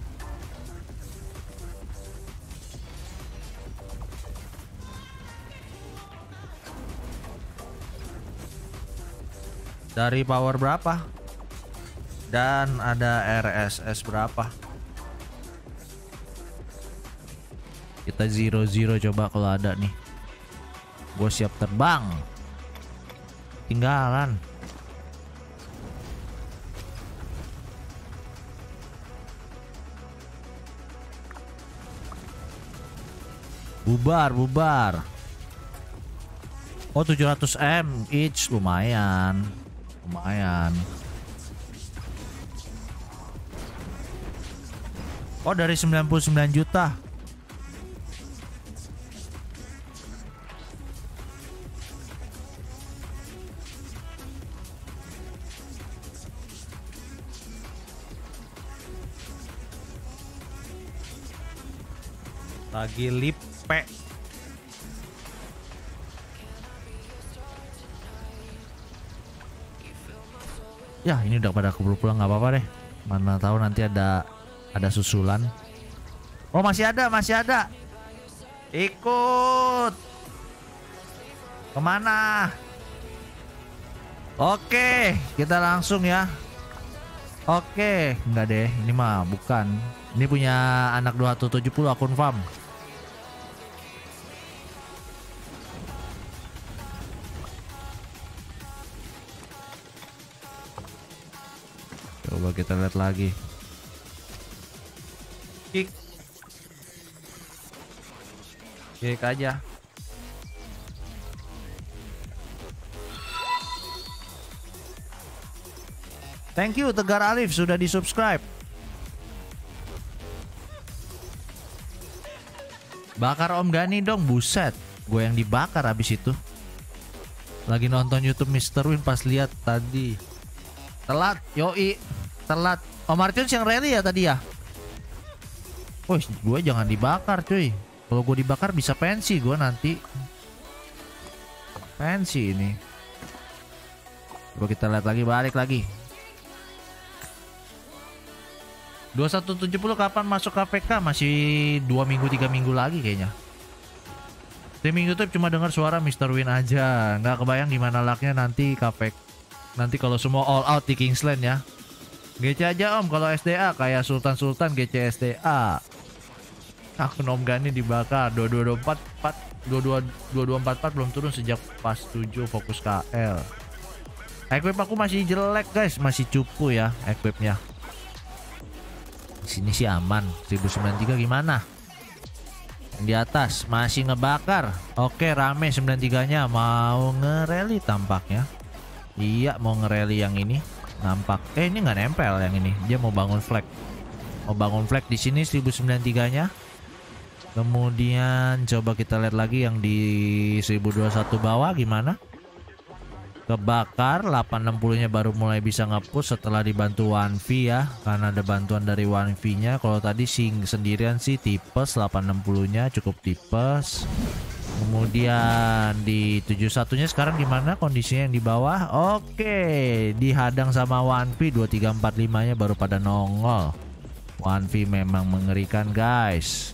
Dari power berapa? Dan ada RSS berapa? Kita 0-0 coba kalau ada nih. Gue siap terbang. Tinggalan. Bubar, bubar. Oh, 700M each, lumayan. Lumayan. Oh, dari 99 juta. Lagi lipe. Ya, ini udah pada keburu pulang, nggak apa-apa deh. Mana tahu nanti ada susulan. Oh, masih ada, masih ada. Ikut. Kemana? Oke, kita langsung ya. Oke, enggak deh, ini mah bukan. Ini punya anak 270 akun farm. Coba kita lihat lagi. Kick. Kick aja. Thank you Tegar Alif sudah di-subscribe. Bakar Om Gani dong, buset. Gue yang dibakar habis itu. Lagi nonton YouTube Mr. Win pas lihat tadi. Telat, yoi. Telat. Om Martius yang rally ya tadi ya? Wih, gue jangan dibakar cuy. Kalau gue dibakar bisa pensi gue nanti. Pensi ini. Coba kita lihat lagi, balik lagi. 2170 kapan masuk KPK? Masih 2 minggu 3 minggu lagi kayaknya. Tim YouTube cuma dengar suara Mr. Win aja. Nggak kebayang gimana lucknya nanti KPK. Nanti kalau semua all out di Kingsland ya. GC aja om kalau SDA kayak Sultan GC SDA. Akun Om Gani dibakar 2244 belum turun sejak pas 7 fokus KL. Equip aku masih jelek guys, masih cupu ya equipnya. Sini sih aman. 1093 gimana? Di atas masih ngebakar. Oke, rame 93-nya mau ngereli tampaknya. Iya, mau ngereli yang ini. Nampak. Ini nggak nempel yang ini. Dia mau bangun flag. Mau bangun flag di sini 1093-nya. Kemudian coba kita lihat lagi yang di 1021 bawah gimana? Kebakar 860-nya baru mulai bisa nge-push setelah dibantu 1V ya. Karena ada bantuan dari 1V-nya. Kalau tadi sendirian sih tipes 860-nya cukup tipes. Kemudian di 71-nya sekarang gimana kondisinya yang di bawah? Oke, dihadang sama 1V 2345-nya baru pada nongol. 1V memang mengerikan guys.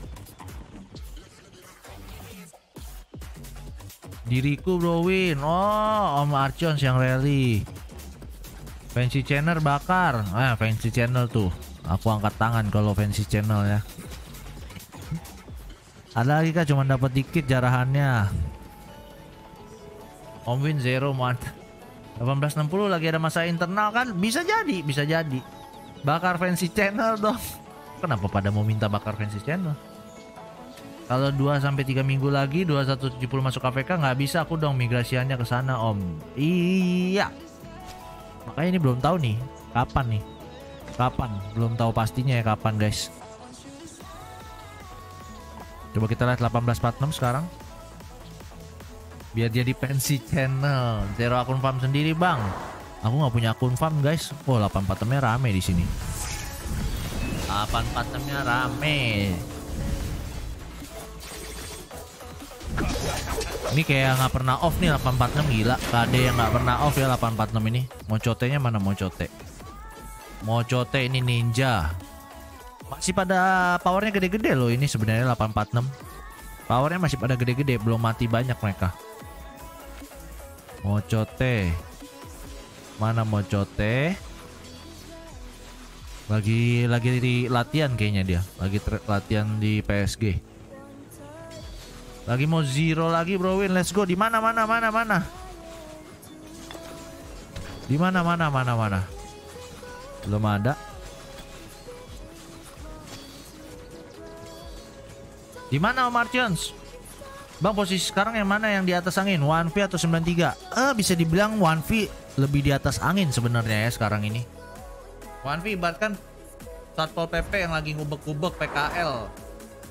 Diriku bro win. Oh, Om Archons yang rally. Fancy channel bakar. Fancy channel tuh. Aku angkat tangan kalau fancy channel ya. Ada lagi kah? Cuma dapat dikit jarahannya. Om win 0 man. 1860 lagi ada masa internal kan? Bisa jadi, bisa jadi. Bakar fancy channel dong. Kenapa pada mau minta bakar fancy channel? Kalau 2-3 minggu lagi 2170 masuk KPK nggak bisa aku dong migrasiannya ke sana om. Iya. Makanya ini belum tahu nih kapan nih. Kapan? Belum tahu pastinya ya kapan guys. Coba kita lihat 1846 sekarang. Biar jadi pensi channel. Zero akun farm sendiri bang. Aku nggak punya akun farm guys. Oh 846-nya rame di sini. 846-nya rame. Ini kayak nggak pernah off nih 846 gila. KD yang nggak pernah off ya 846 ini. Mocote-nya mana Mocote? Mocote ini ninja. Masih pada powernya gede-gede loh ini sebenarnya 846. Powernya masih pada gede-gede, belum mati banyak mereka. Mocote. Mana Mocote? Lagi di latihan kayaknya dia. Lagi latihan di PSG. Lagi mau zero lagi bro win, let's go. Di mana? Di mana? Belum ada. Di mana Om Archons? Bang posisi sekarang yang mana yang di atas angin? 1V atau 93? Bisa dibilang 1V lebih di atas angin sebenarnya ya sekarang ini. 1V ibaratkan Satpol PP yang lagi ngubek-ngubek PKL.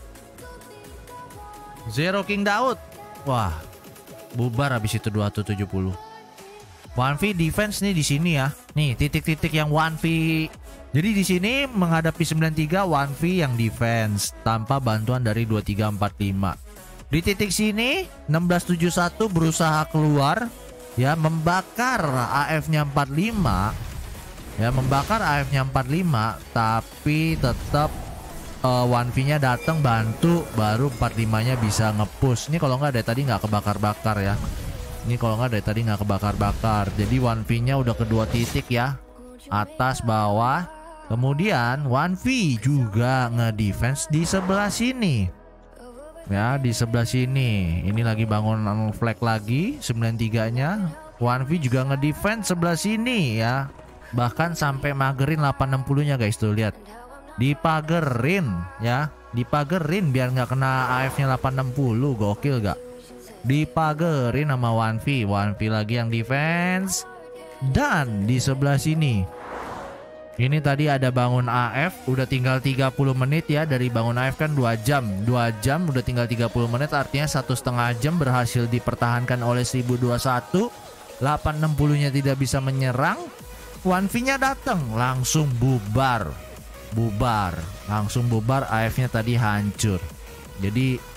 Zero King Daud. Wah, bubar habis itu 2170. 1V defense nih di sini ya. Nih titik-titik yang 1V. Jadi di sini menghadapi 93 1V yang defense tanpa bantuan dari 2345. Di titik sini 1671 berusaha keluar ya, membakar AF-nya 45. Ya, membakar AF-nya 45 tapi tetap 1V-nya datang bantu, baru 45-nya bisa nge-push. Ini kalau nggak dari tadi nggak kebakar-bakar ya. Ini kalau nggak dari tadi nggak kebakar-bakar. Jadi 1V-nya udah kedua titik ya, atas bawah. Kemudian 1V juga nge-defense di sebelah sini. Ya, di sebelah sini. Ini lagi bangun flag lagi 93-nya. 1V juga nge-defense sebelah sini ya. Bahkan sampai magerin 860-nya guys, tuh lihat. Dipagerin ya, dipagerin biar nggak kena AF-nya 860. Gokil gak? Dipagerin sama 1V. 1V lagi yang defense. Dan di sebelah sini ini tadi ada bangun AF, udah tinggal 30 menit ya. Dari bangun AF kan 2 jam udah tinggal 30 menit, artinya 1,5 jam berhasil dipertahankan oleh 1021. 860-nya tidak bisa menyerang. 1V-nya datang langsung bubar, langsung bubar. AF-nya tadi hancur. Jadi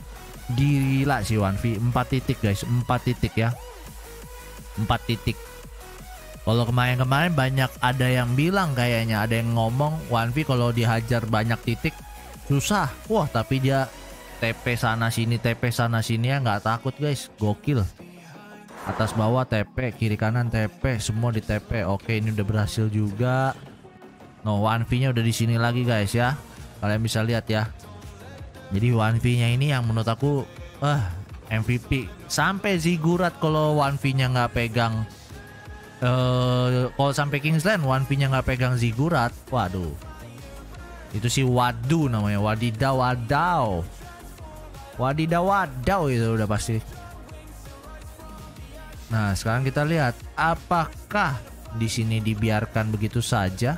Gila sih 1V 4 titik guys, 4 titik ya. 4 titik. Kalau kemarin-kemarin banyak ada yang bilang, kayaknya ada yang ngomong 1V kalau dihajar banyak titik susah. Wah, tapi dia TP sana sini ya, nggak takut guys. Gokil. Atas bawah TP, kiri kanan TP, semua di TP. Oke, ini udah berhasil juga. No, 1V-nya udah di sini lagi guys ya. Kalian bisa lihat ya. Jadi 1V-nya ini yang menurut aku MVP. Sampai Ziggurat kalau 1V-nya nggak pegang, kalau sampai Kingsland 1V-nya nggak pegang Ziggurat, waduh. Itu sih waduh namanya, wadidaw wadaw. Wadidaw wadaw itu udah pasti. Nah, sekarang kita lihat apakah di sini dibiarkan begitu saja.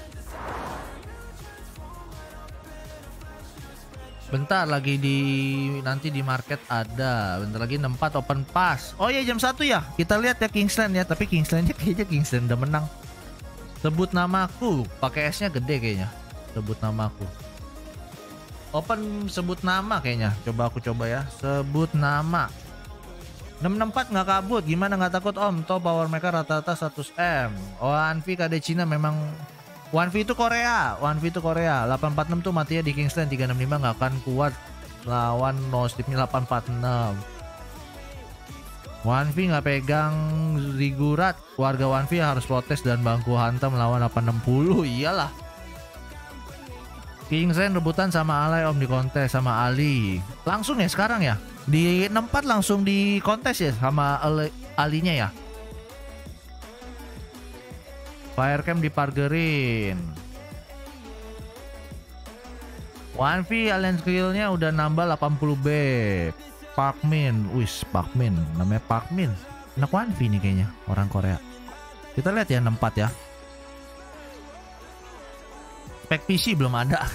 Bentar lagi nanti di market ada. Bentar lagi 64 open pass. Oh iya, jam 1 ya. Kita lihat ya Kingsland ya, tapi Kingslandnya kayaknya Kingsland udah menang. Sebut namaku, pakai S-nya gede kayaknya. Sebut namaku. Open sebut nama kayaknya. Coba aku coba ya. Sebut nama. 664 nggak kabut. Gimana nggak takut om? Toh power mereka rata-rata 100M. Oh, 1V KD Cina memang. 1V itu Korea. 1V itu Korea. 846 tuh matinya di Kingsland. 365 nggak akan kuat lawan no stipnya 846. 1V nggak pegang Ziggurat. Warga 1V harus protes dan bangku hantam melawan 860. Iyalah. Kingsland rebutan sama Alay om di kontes sama Ali. Langsung ya sekarang ya. Di 64 langsung di kontes ya sama Alinya ya. Firecam dipargerin. 1V alien skillnya udah nambah 80B. Parkmin, wis Parkmin, namanya Parkmin. Anak 1V nih kayaknya, orang Korea. Kita lihat ya 64 ya. Spek PC belum ada.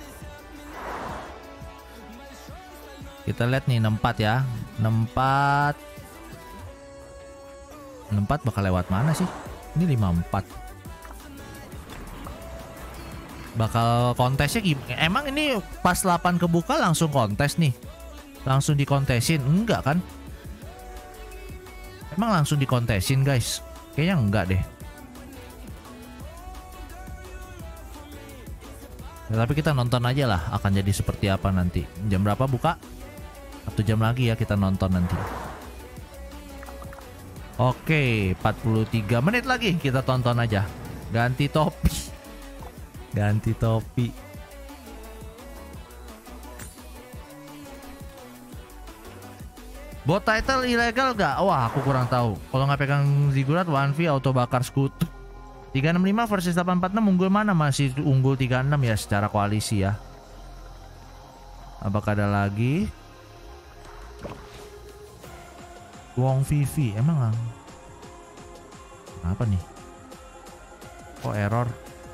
Kita lihat nih 64 ya. 64 bakal lewat mana sih? Ini 54. Bakal kontesnya gimana? Emang ini pas 8 kebuka langsung kontes nih? Langsung dikontesin? Enggak kan? Emang langsung dikontesin guys? Kayaknya enggak deh. Ya, tapi kita nonton aja lah akan jadi seperti apa nanti. Jam berapa buka? 1 jam lagi ya kita nonton nanti. Oke, 43 menit lagi kita tonton aja. Ganti topi. Ganti topi. Bot title ilegal gak? Wah, aku kurang tahu. Kalau nggak pegang Ziggurat 1V auto bakar skutu. 365 versus 846 unggul mana? Masih unggul 36 ya secara koalisi ya. Apakah ada lagi? Wong Vivi emang apa nih? Kok error?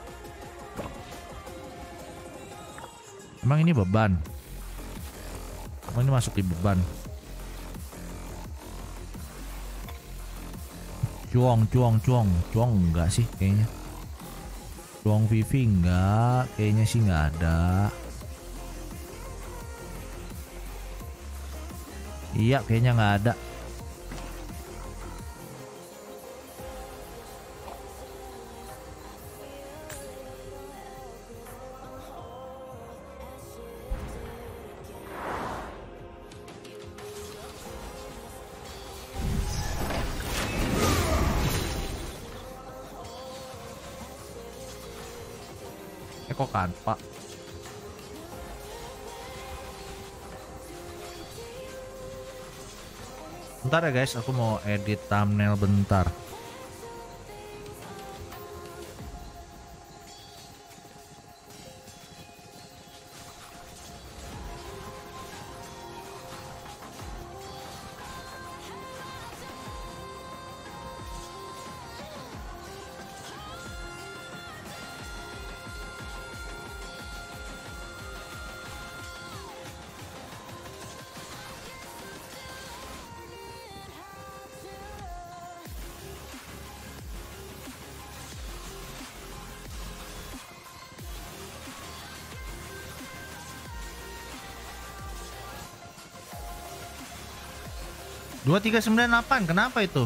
Emang ini beban? Emang ini masuk di beban? Cuong enggak sih kayaknya. Cuong Vivi enggak, kayaknya sih enggak ada. Iya, kayaknya enggak ada. Kok kan Pak? Bentar ya guys, aku mau edit thumbnail bentar. 2398, kenapa itu?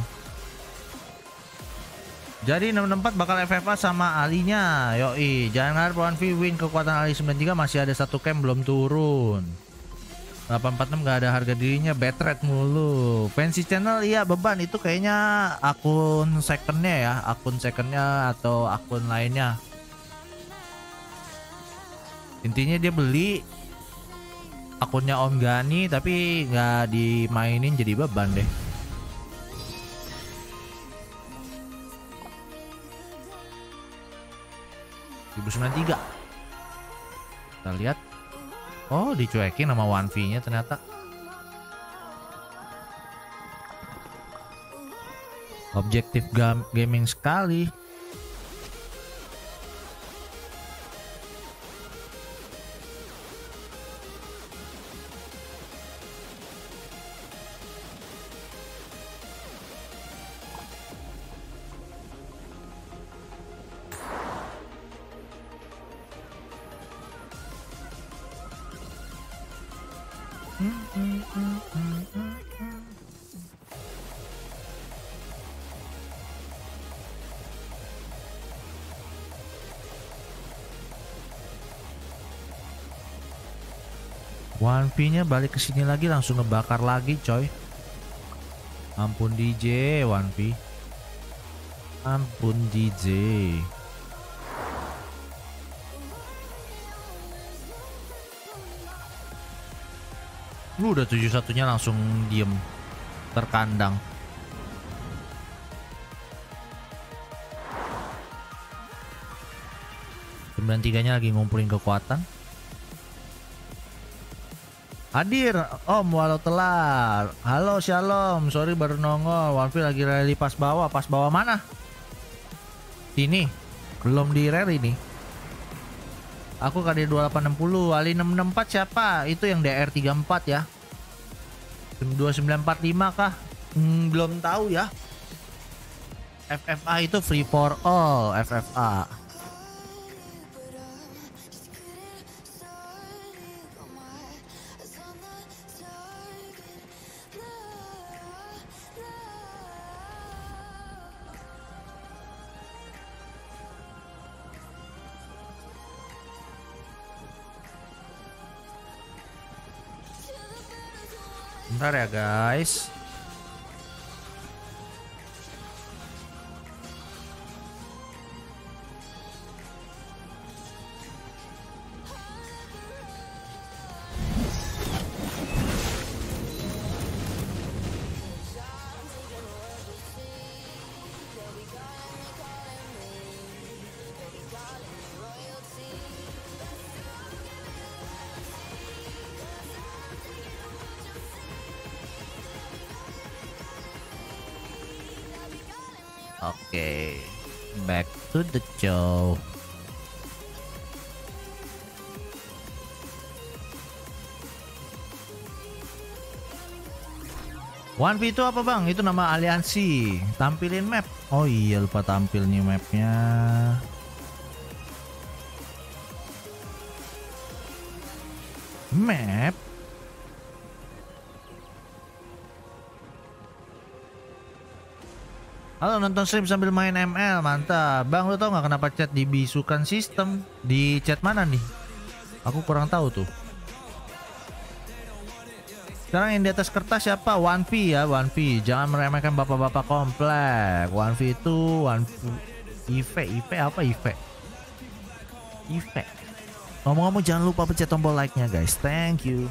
Jadi 664 bakal FFA sama alinya. Yoi, jangan ngarep 1v win kekuatan Ali 93, masih ada satu camp belum turun. 846 gak ada harga dirinya, bad rate mulu. Fancy channel iya beban, itu kayaknya akun secondnya ya, akun secondnya atau akun lainnya. Intinya dia beli akunnya Om Gani tapi nggak dimainin, jadi beban deh. $1093. Kita lihat. Oh, dicuekin sama 1V-nya ternyata. Objektif gaming sekali. One V-nya balik ke sini lagi, langsung ngebakar lagi, coy. Ampun DJ, One V. Ampun DJ. Lu udah 71-nya langsung diem, terkandang. nya lagi ngumpulin kekuatan. Hadir Om walau telat. Halo Shalom, sorry baru nongol. One V lagi rally pas bawah. Pas bawah mana? Sini. Belum di rally nih. Aku KD 2860. Ali 664 siapa? Itu yang DR 34 ya. 2945 kah? Belum tahu ya. FFA itu free for all. FFA. Bentar ya guys. Oke, back to the show. One V itu apa bang? Itu nama aliansi. Tampilin map. Oh iya, lupa tampil nih mapnya. Map. Halo, nonton stream sambil main ML, mantap. Bang, lu tau nggak kenapa chat dibisukan sistem? Di chat mana nih? Aku kurang tahu tuh. Sekarang yang di atas kertas siapa? One V ya, One V. Jangan meremehkan bapak-bapak komplek. One V itu One V. IV apa IV? IV. Ngomong-ngomong jangan lupa pencet tombol like-nya guys. Thank you.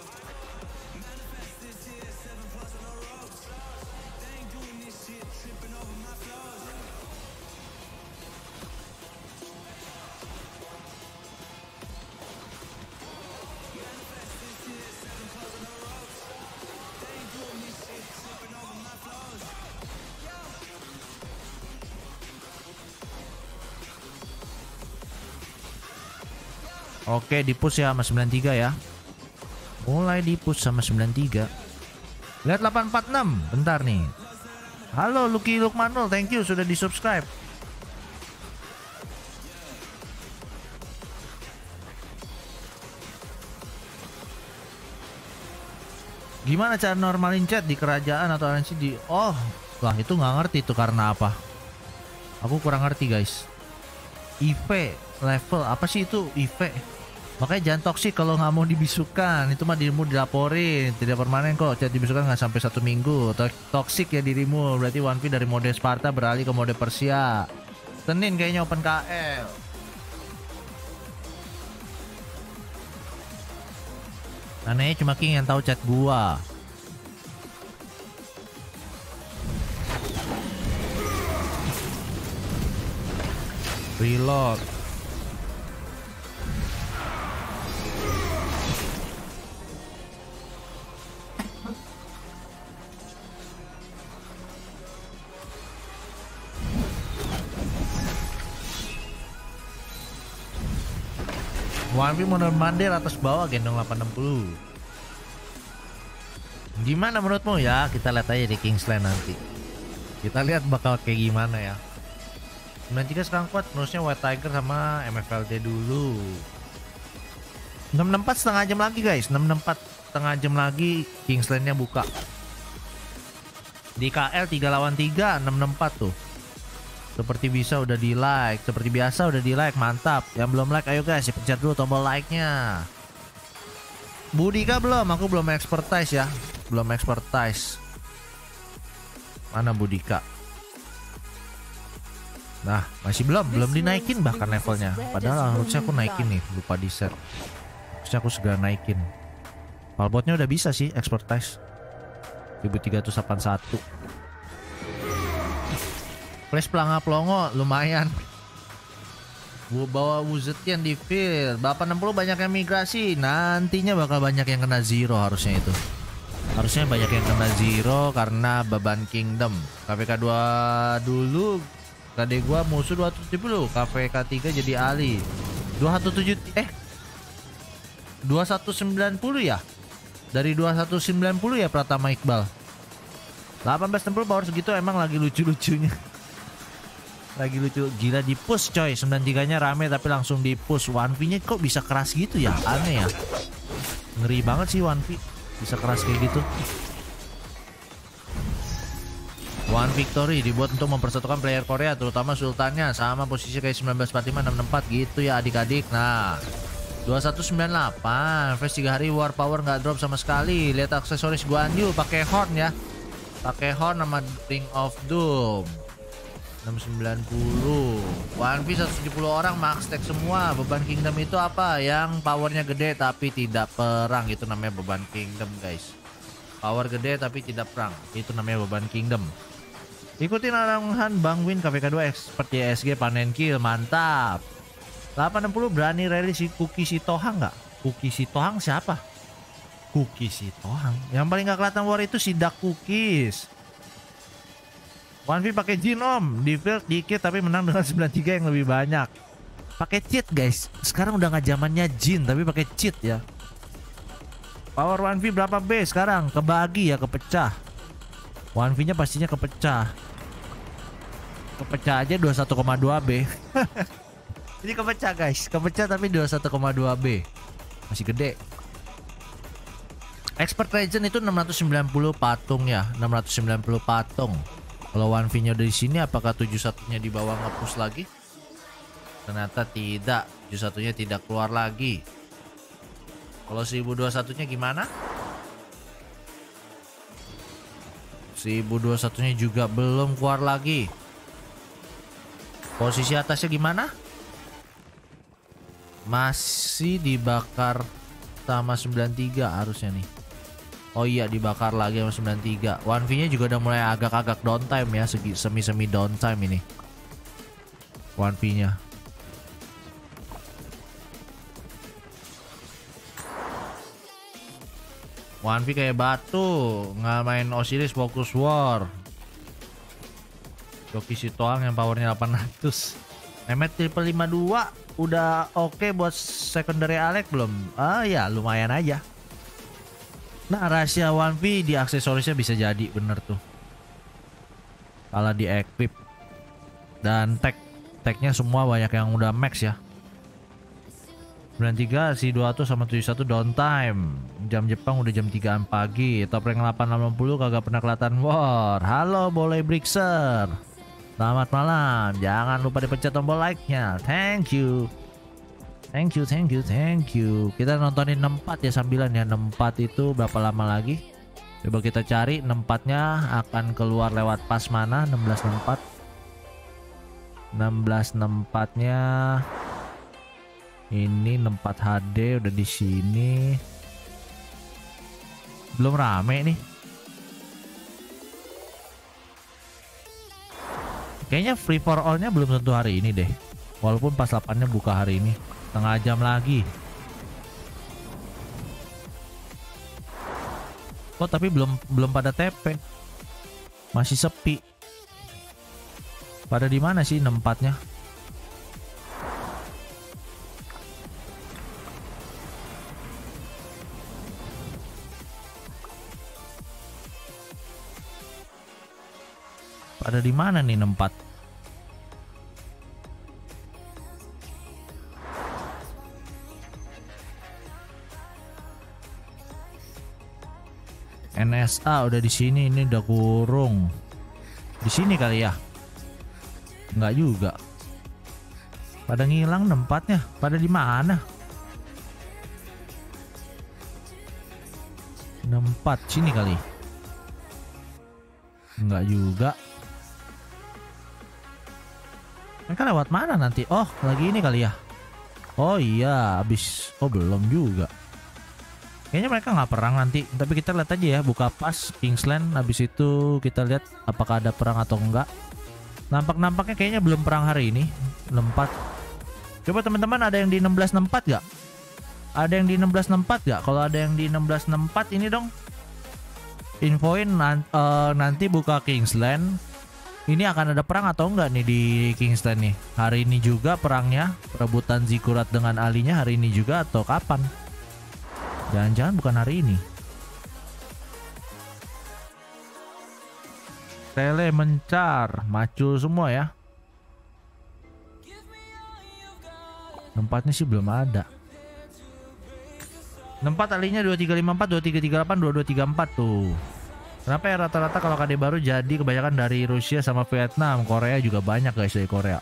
Oke, di-push ya sama 93 ya. Mulai di-push sama 93. Lihat 846. Bentar nih. Halo Lucky Lukmanul, thank you sudah di-subscribe. Gimana cara normalin chat di kerajaan atau RNC di... Oh, lah itu nggak ngerti itu karena apa. Aku kurang ngerti guys. IV level apa sih itu IV? Makanya jangan toksik kalau nggak mau dibisukan. Itu mah dirimu dilaporin. Tidak permanen kok. Chat dibisukan nggak sampai 1 minggu. Toksik ya dirimu. Berarti 1V dari mode Sparta beralih ke mode Persia. Senin kayaknya open KL. Anehnya cuma King yang tahu chat gua. Reload. Wanvi model mandir atas bawah gendong 860. Gimana menurutmu ya? Kita lihat aja di Kingsland nanti. Kita lihat bakal kayak gimana ya. 93 sekarang kuat, terusnya White Tiger sama MFLD dulu. 664 setengah jam lagi guys. 664 setengah jam lagi Kingslandnya buka. Di KL 3 lawan 3 664 tuh. Seperti bisa udah di like, seperti biasa udah di like, mantap. Yang belum like ayo guys, pencet dulu tombol like-nya. Budika belum, aku belum expertise ya. Belum expertise. Mana Budika? Nah, masih belum dinaikin bahkan levelnya. Padahal harusnya aku naikin nih, lupa di set. Harusnya aku segera naikin. Palbotnya udah bisa sih expertise. 1381. Flash pelanga pelongo lumayan. Bawa Wuzetian di field. 860 banyak yang migrasi. Nantinya bakal banyak yang kena zero harusnya itu. Harusnya banyak yang kena zero karena beban Kingdom. KVK 2 dulu. KD gua musuh 270. KVK 3 jadi Ali. 2190 ya? Dari 2190 ya Pratama Iqbal. 1860 power segitu emang lagi lucu-lucunya. Lagi lucu, gila di push coy. 93 nya rame tapi langsung di push. 1V nya kok bisa keras gitu ya, aneh ya. Ngeri banget sih 1V bisa keras kayak gitu. One Victory dibuat untuk mempersatukan player Korea, terutama Sultannya. Sama posisi kayak 1945 664 gitu ya adik-adik. Nah 2198 Fresh 3 hari war power nggak drop sama sekali. Lihat aksesoris Guan Yu pakai horn ya. Pakai horn sama Ring of Doom. 690 1V 170 orang max tag semua. Beban Kingdom itu apa? Yang powernya gede tapi tidak perang. Itu namanya beban Kingdom guys. Power gede tapi tidak perang. Itu namanya beban Kingdom. Ikutin arahan Bang Win KVK 2 expert YSG panen kill. Mantap. 860 berani rally si Kuki si Tohang nggak? Kuki si Tohang siapa? Kuki si Tohang. Yang paling gak kelihatan war itu si Dark Cookies. 1V pakai Jin om, di field dikit tapi menang dengan 93 yang lebih banyak. Pakai cheat guys. Sekarang udah nggak zamannya Jin tapi pakai cheat ya. Power 1V berapa B sekarang? Kebagi ya, kepecah. 1V nya pastinya kepecah. Kepecah aja 21,2 B. Ini kepecah guys, kepecah tapi 21,2 B. Masih gede. Expert Legend itu 690 patung ya, 690 patung. Kalau 1V nya udah di sini, apakah 71-nya di bawah nge-push lagi? Ternyata tidak, 71-nya tidak keluar lagi. Kalau 1021-nya gimana? 1021-nya juga belum keluar lagi. Posisi atasnya gimana? Masih dibakar sama 93 harusnya nih. Oh iya, dibakar lagi sama 93. 1V nya juga udah mulai agak-agak downtime ya, semi-semi downtime ini 1V nya. One V kayak batu, nggak main Osiris fokus war. Joki si Toang yang powernya 800. Emet triple 52 udah oke buat secondary Alek belum? Ah ya lumayan aja. Nah rahasia 1V di aksesorisnya bisa jadi bener tuh. Kalau di equip dan tagnya semua banyak yang udah max ya. 93 si 200 sama 71 downtime. Jam Jepang udah jam 3 pagi. Top rank 880 kagak pernah kelihatan war. Halo boleh Brixer. Selamat malam. Jangan lupa dipencet tombol like-nya. Thank you. Thank you, thank you, thank you. Kita nontonin 64 ya sambilan ya. 64 itu berapa lama lagi? Coba kita cari 64-nya akan keluar lewat pas mana? 1664. 1664-nya ini 64 HD udah di sini. Belum rame nih. Kayaknya free for all-nya belum tentu hari ini deh. Walaupun pas 8-nya buka hari ini. Setengah jam lagi. Oh tapi belum pada TP. Masih sepi. Pada di mana sih 64-nya? Pada di mana nih 64? NSA udah di sini, ini udah kurung. Di sini kali ya? Enggak juga. Pada ngilang 64-nya. Pada di mana? 64 sini kali. Enggak juga. Mereka lewat mana nanti? Oh, lagi ini kali ya. Oh iya, habis. Oh, belum juga. Kayaknya mereka nggak perang nanti. Tapi kita lihat aja ya, buka pas Kingsland. Habis itu kita lihat apakah ada perang atau enggak. Nampaknya kayaknya belum perang hari ini. 64. Coba teman-teman ada yang di 1664 gak? Ada yang di 1664 gak? Kalau ada yang di 1664 ini dong. Infoin nanti buka Kingsland. Ini akan ada perang atau enggak nih di Kingsland nih? Hari ini juga perangnya, perebutan Zikurat dengan alinya hari ini juga atau kapan? Jangan-jangan bukan hari ini. Tele mencar, macul semua ya. Tempatnya sih belum ada. 64 alinya 2354, 2338, 2234 tuh. Kenapa ya rata-rata kalau KD baru jadi kebanyakan dari Rusia sama Vietnam. Korea juga banyak guys dari Korea.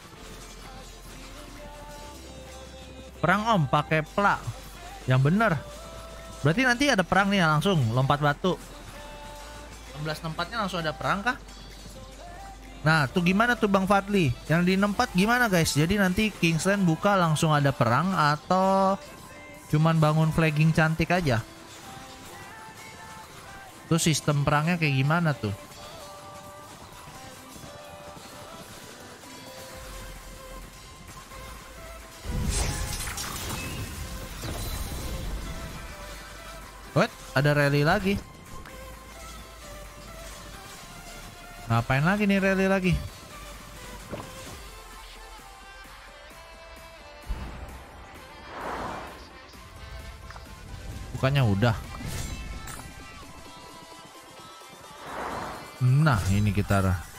Perang om pakai pla. Yang bener. Berarti nanti ada perang nih langsung lompat batu. 1664-nya langsung ada perang kah? Nah tuh gimana tuh Bang Fadli? Yang di 64 gimana guys? Jadi nanti Kingsland buka langsung ada perang atau cuman bangun flagging cantik aja? Tuh sistem perangnya kayak gimana tuh? What? Ada rally lagi? Ngapain lagi nih rally lagi? Bukannya udah. Nah ini kita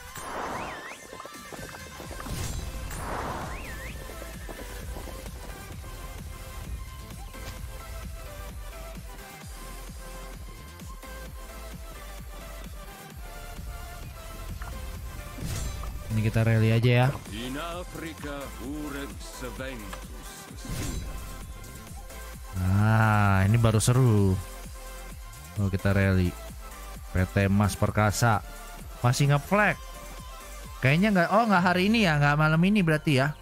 rally aja ya. Nah ini baru seru. Oh kita rally PT Mas Perkasa masih nge-flag. Kayaknya nggak. Oh nggak hari ini ya, nggak malam ini berarti ya.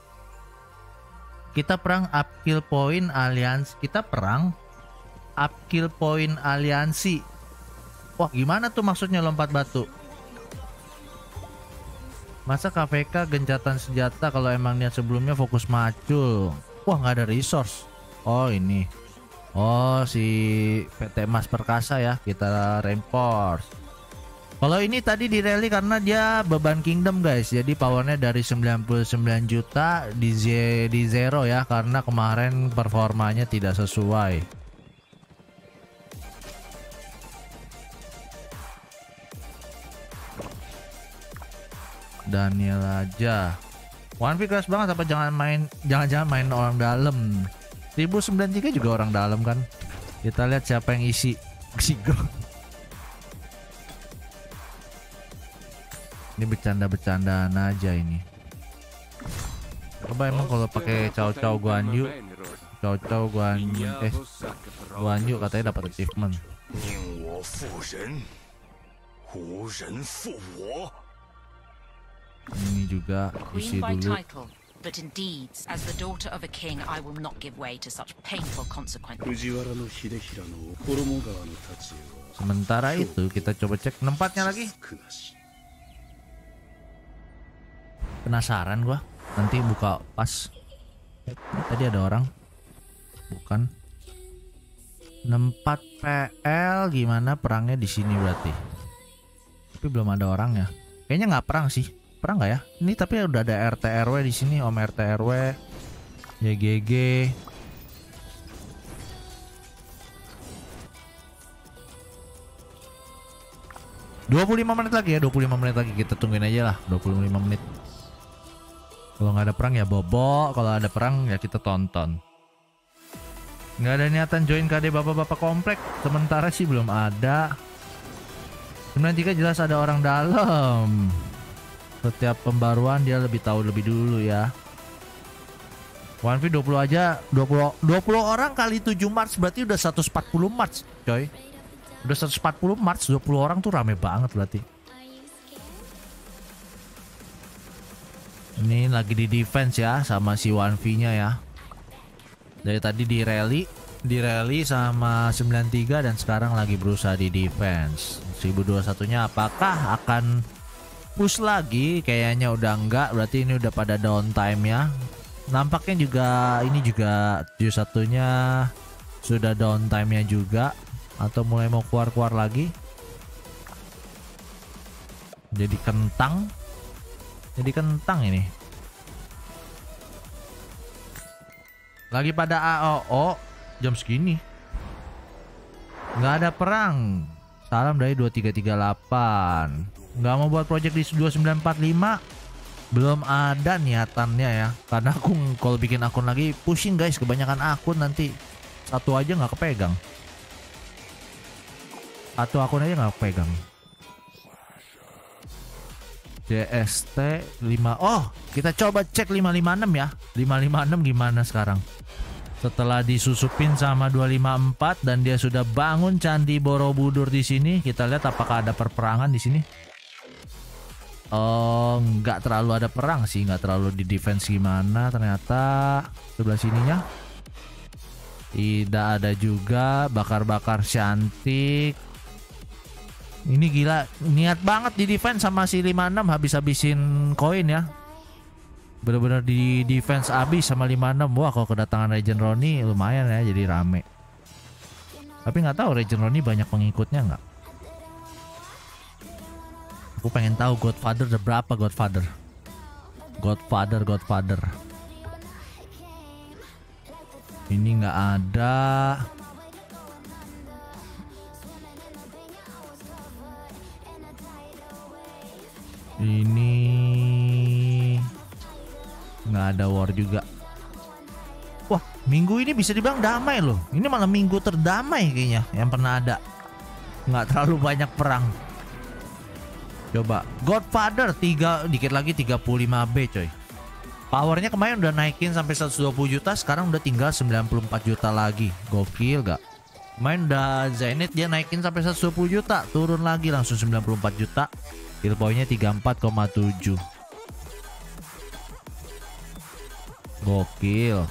Kita perang upkill point aliansi. Kita perang upkill point aliansi. Wah gimana tuh maksudnya lompat batu? Masa KVK gencatan senjata kalau emang niat sebelumnya fokus macul. Wah nggak ada resource. Oh ini. Oh si PT Mas Perkasa ya. Kita reinforce. Kalau ini tadi di rally karena dia beban kingdom guys. Jadi powernya dari 99 juta di zero ya. Karena kemarin performanya tidak sesuai. Daniel aja. One pick keras banget apa jangan main orang dalam. 1093 juga orang dalam kan. Kita lihat siapa yang isi Xigo. Ini bercanda-bercandaan aja ini. Coba emang kalau pakai Cao Cao Guan Yu, Guan Yu katanya dapat achievement. Ini juga isi dulu. But in deeds, as the daughter of a king, I will not give way to such painful consequences. Sementara itu kita coba cek tempatnya lagi. Penasaran gua, nanti buka pas. Tadi ada orang, bukan? 4 PL gimana perangnya di sini berarti? Tapi belum ada orangnya. Kayaknya nggak perang sih. Perang nggak ya? Ini tapi udah ada RT RW di sini, Om RT RW, YGG. ...25 menit lagi ya, 25 menit lagi kita tungguin aja lah, 25 menit. Kalau nggak ada perang ya bobo, kalau ada perang ya kita tonton. Nggak ada niatan join KD bapak-bapak komplek, sementara sih belum ada. 93 jelas ada orang dalam. Setiap pembaruan dia lebih tahu lebih dulu ya. 1v 20 aja, 20 orang kali 7 March berarti udah 140 March, coy. Udah 140 March, 20 orang tuh rame banget berarti. Ini lagi di defense ya sama si 1v-nya ya. Dari tadi di rally sama 93 dan sekarang lagi berusaha di defense. 1021-nya apakah akan push lagi? Kayaknya udah enggak, berarti ini udah pada downtime ya. Nampaknya juga ini juga 71-nya sudah downtime-nya juga, atau mulai mau keluar-keluar lagi. Jadi kentang ini. Lagi pada AOO jam segini. Nggak ada perang. Salam dari 2338. Nggak mau buat project di 2945, belum ada niatannya ya, karena aku kalau bikin akun lagi pusing guys, kebanyakan akun nanti satu aja nggak kepegang, satu akun aja nggak kepegang. JST 5, oh kita coba cek 556 ya, 556 gimana sekarang setelah disusupin sama 254 dan dia sudah bangun Candi Borobudur di sini. Kita lihat apakah ada perperangan di sini. Oh, nggak terlalu ada perang sih, nggak terlalu di defense gimana. Ternyata sebelah sininya tidak ada juga. Bakar-bakar cantik. Ini gila, niat banget di defense sama si 56, habis-habisin koin ya. Bener-bener di defense abis sama 56. Wah, kalau kedatangan Regen Roni lumayan ya, jadi rame. Tapi nggak tahu Regen Roni banyak pengikutnya nggak. Aku pengen tahu Godfather ada berapa Godfather. Ini nggak ada. Ini nggak ada war juga. Wah, minggu ini bisa dibilang damai loh. Ini malah minggu terdamai kayaknya yang pernah ada. Nggak terlalu banyak perang. Coba Godfather 3 dikit lagi 35B coy. Powernya kemarin udah naikin sampai 120 juta, sekarang udah tinggal 94 juta lagi. Gokil gak? Kemarin udah Zenith dia naikin sampai 120 juta, turun lagi langsung 94 juta. Kill point-nya 34,7. Gokil.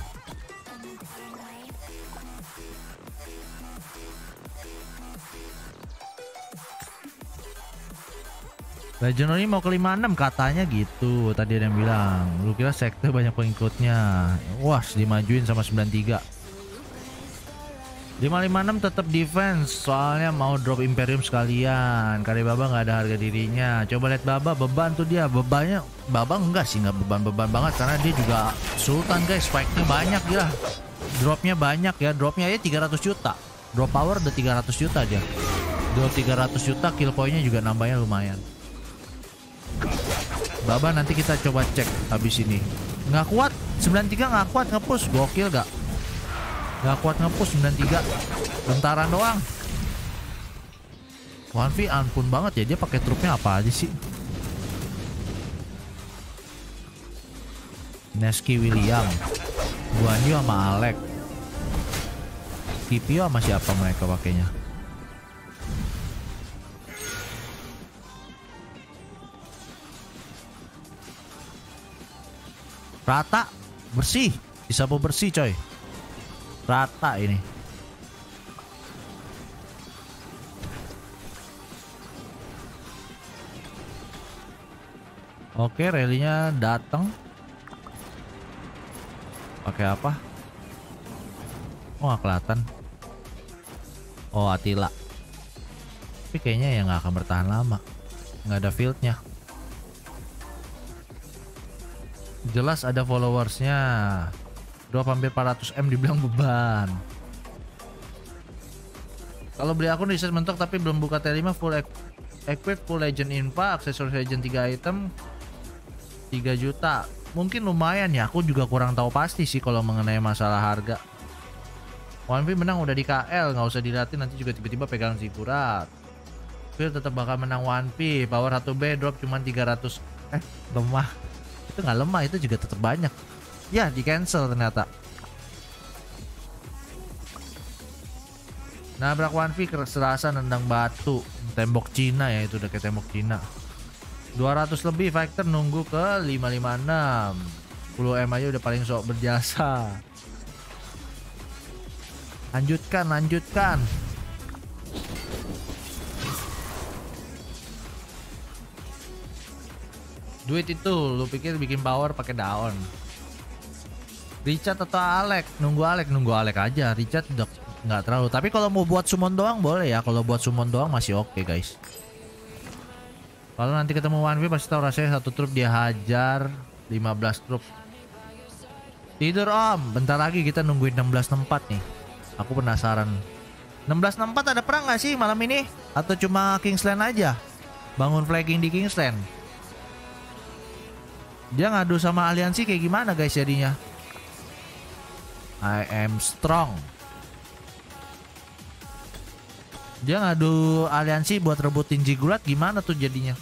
Legend ini mau ke 56 katanya gitu. Tadi ada yang bilang. Lu kira sekte banyak pengikutnya. Wah, dimajuin sama 93. 556 tetap defense. Soalnya mau drop Imperium sekalian. Kali Baba nggak ada harga dirinya. Coba lihat Baba, beban tuh dia. Bebannya Baba enggak sih, nggak beban-beban banget. Karena dia juga Sultan guys. Spike-nya banyak gila. Dropnya banyak ya. Dropnya aja 300 juta. Drop power udah 300 juta aja. Drop 300 juta, kill point-nya juga nambahnya lumayan. Baba nanti kita coba cek habis ini. Nggak kuat, 93 nggak kuat nge-push, gokil gak? Gak kuat nge-push 93. Bentaran doang. 1v ampun banget ya, dia pakai trupnya apa aja sih? Neski William, Guanyu sama Alek, Kipio sama siapa mereka pakainya? Rata, bersih, disapu bersih coy. Rata ini. Oke, rally-nya datang. Pakai apa? Oh, nggak kelihatan. Oh, Attila. Tapi kayaknya ya nggak akan bertahan lama. Nggak ada fieldnya. Jelas ada followersnya. Drop hampir 400M dibilang beban. Kalau beli akun reset mentok tapi belum buka T5 full equip full legend infa, aksesoris legend 3 item 3 juta. Mungkin lumayan ya, aku juga kurang tahu pasti sih kalau mengenai masalah harga. 1v menang udah di KL, nggak usah dilatih nanti juga tiba-tiba pegang zikurat. Phil tetap bakal menang 1v, power 1B drop cuma 300. Lemah. Itu nggak lemah, itu juga tetap banyak. Ya, di cancel ternyata. Nabrak 1v serasa nendang batu. Tembok Cina ya, itu udah kayak tembok Cina. 200 lebih fighter nunggu ke 556. 10M aja udah paling sok berjasa. Lanjutkan. Duit itu lu pikir bikin power pakai daun. Richard atau Alek? Nunggu Alek aja. Richard udah nggak terlalu. Tapi kalau mau buat summon doang boleh ya. Kalau buat summon doang masih oke guys. Kalau nanti ketemu 1v pasti tahu rasanya satu trup dia hajar 15 trup. Tidur om, bentar lagi kita nungguin 1664 nih. Aku penasaran. 1664 ada perang nggak sih malam ini? Atau cuma Kingsland aja? Bangun flagging di Kingsland. Dia ngadu sama aliansi kayak gimana guys jadinya? I am strong. Dia ngadu aliansi buat rebutin Ziggurat gimana tuh jadinya?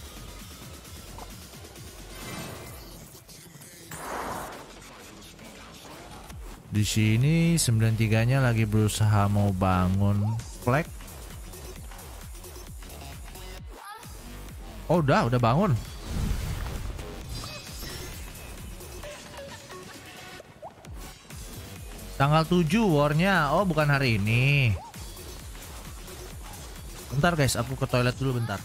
Di sini 93-nya lagi berusaha mau bangun flag. Oh, udah bangun. Tanggal 7 warnya. Oh, bukan hari ini. Bentar guys, aku ke toilet dulu bentar.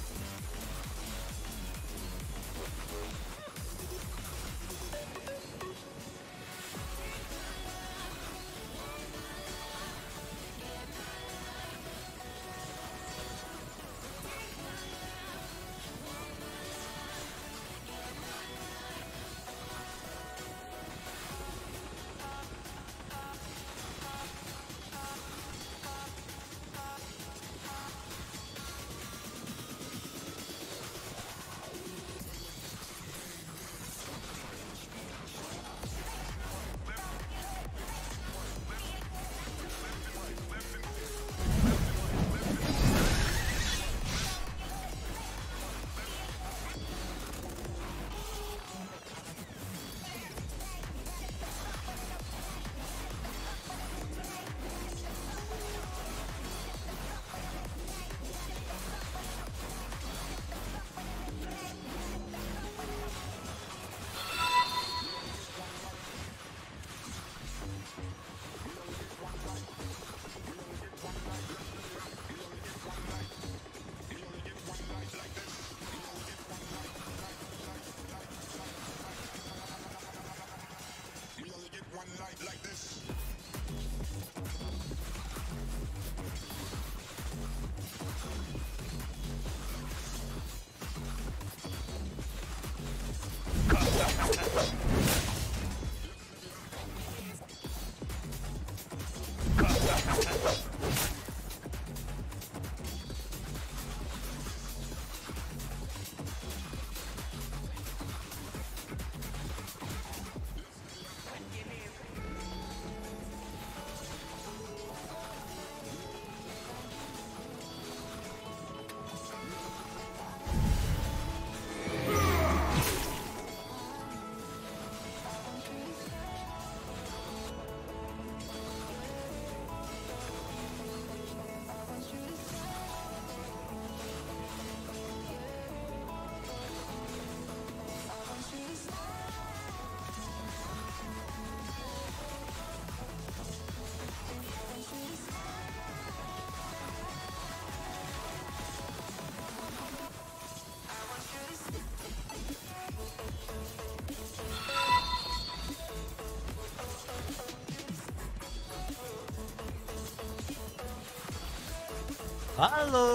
Halo.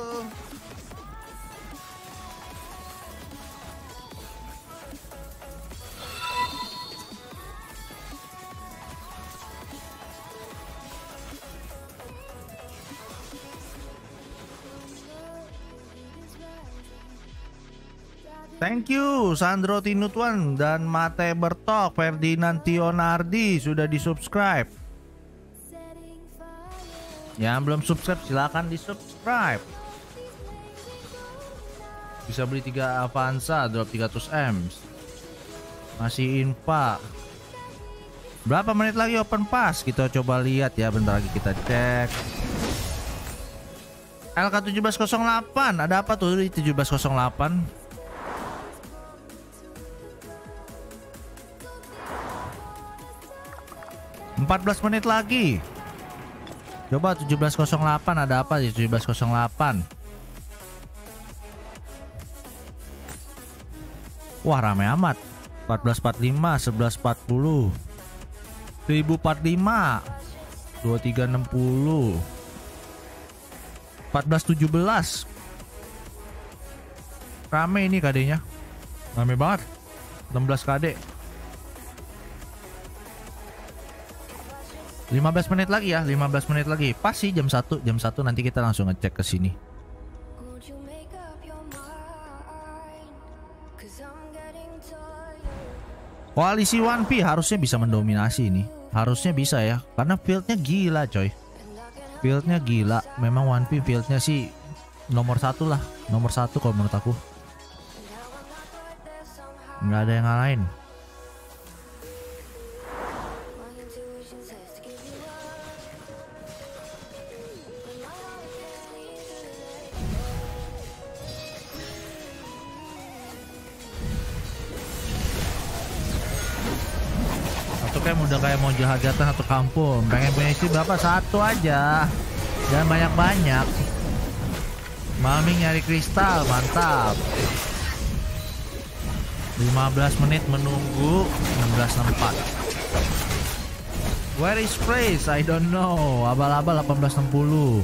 Thank you Sandro Tinutwan dan Mate Bertok, Ferdinand Tionardi sudah di-subscribe. Yang belum subscribe silakan di-subscribe. Bisa beli 3 Avanza drop 300M. Masih infak. Berapa menit lagi open pass? Kita coba lihat ya, bentar lagi kita cek. LK1708, ada apa tuh di 1708? 14 menit lagi. Coba 1708 ada apa di 1708? Wah rame amat. 1445, 1140, 1045, 2360, 1417. Rame ini KD-nya. Rame banget. 16 KD. 15 menit lagi ya, 15 menit lagi. Pas sih jam 1 nanti kita langsung ngecek ke sini. Koalisi 1P harusnya bisa mendominasi ini. Harusnya bisa ya, karena fieldnya gila coy. Fieldnya gila. Memang 1P fieldnya sih nomor 1 lah. Nomor 1 kalau menurut aku. Nggak ada yang ngalahin. Udah kayak mau jahat-jahatan satu kampung. Pengen punya istri berapa? 1 aja. Jangan banyak-banyak. Mami nyari kristal, mantap. 15 menit menunggu. 1664. Where is Praise? I don't know. Abal-abal 1860.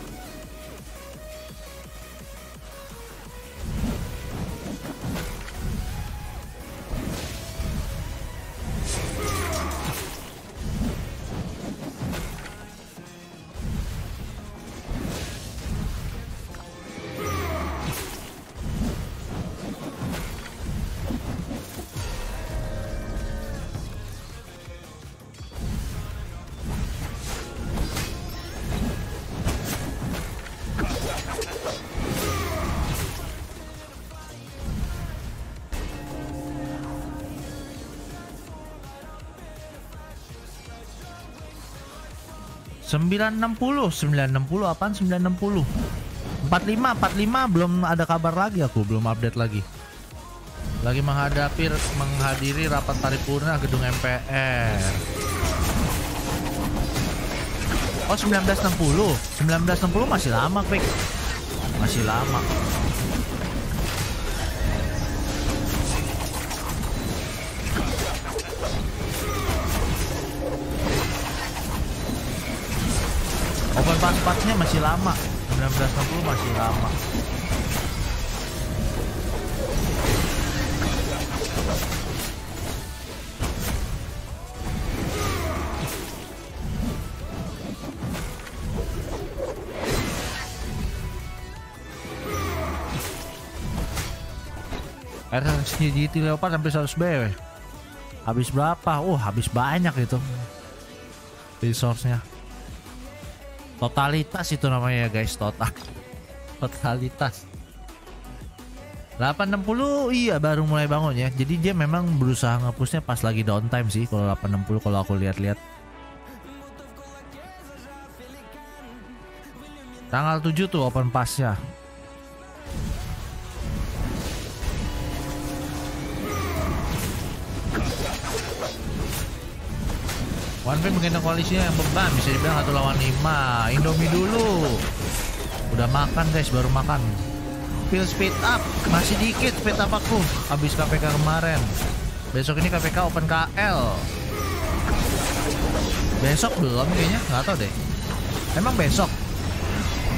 $960 apaan 960? 45 belum ada kabar lagi, aku belum update lagi. Lagi menghadiri rapat paripurna gedung MPR. Oh 1960 masih lama, Quick. Masih lama. Open pass-passnya masih lama. 1960 masih lama. RSGT Leopard sampai 100 BW. Habis berapa? Oh, habis banyak itu resource-nya. Totalitas itu namanya ya guys, totalitas. 860 iya baru mulai bangun ya. Jadi dia memang berusaha nge-pushnya pas lagi downtime sih kalau 860 kalau aku lihat-lihat. Tanggal 7 tuh open pass-nya. One Piece mungkin koalisinya yang beban, bisa dibilang 1 lawan 5. Indomie dulu. Udah makan guys, baru makan. Feel speed up, masih dikit speed up aku. Habis KPK kemarin. Besok ini KPK open KL. Besok belum kayaknya, nggak tahu deh. Emang besok?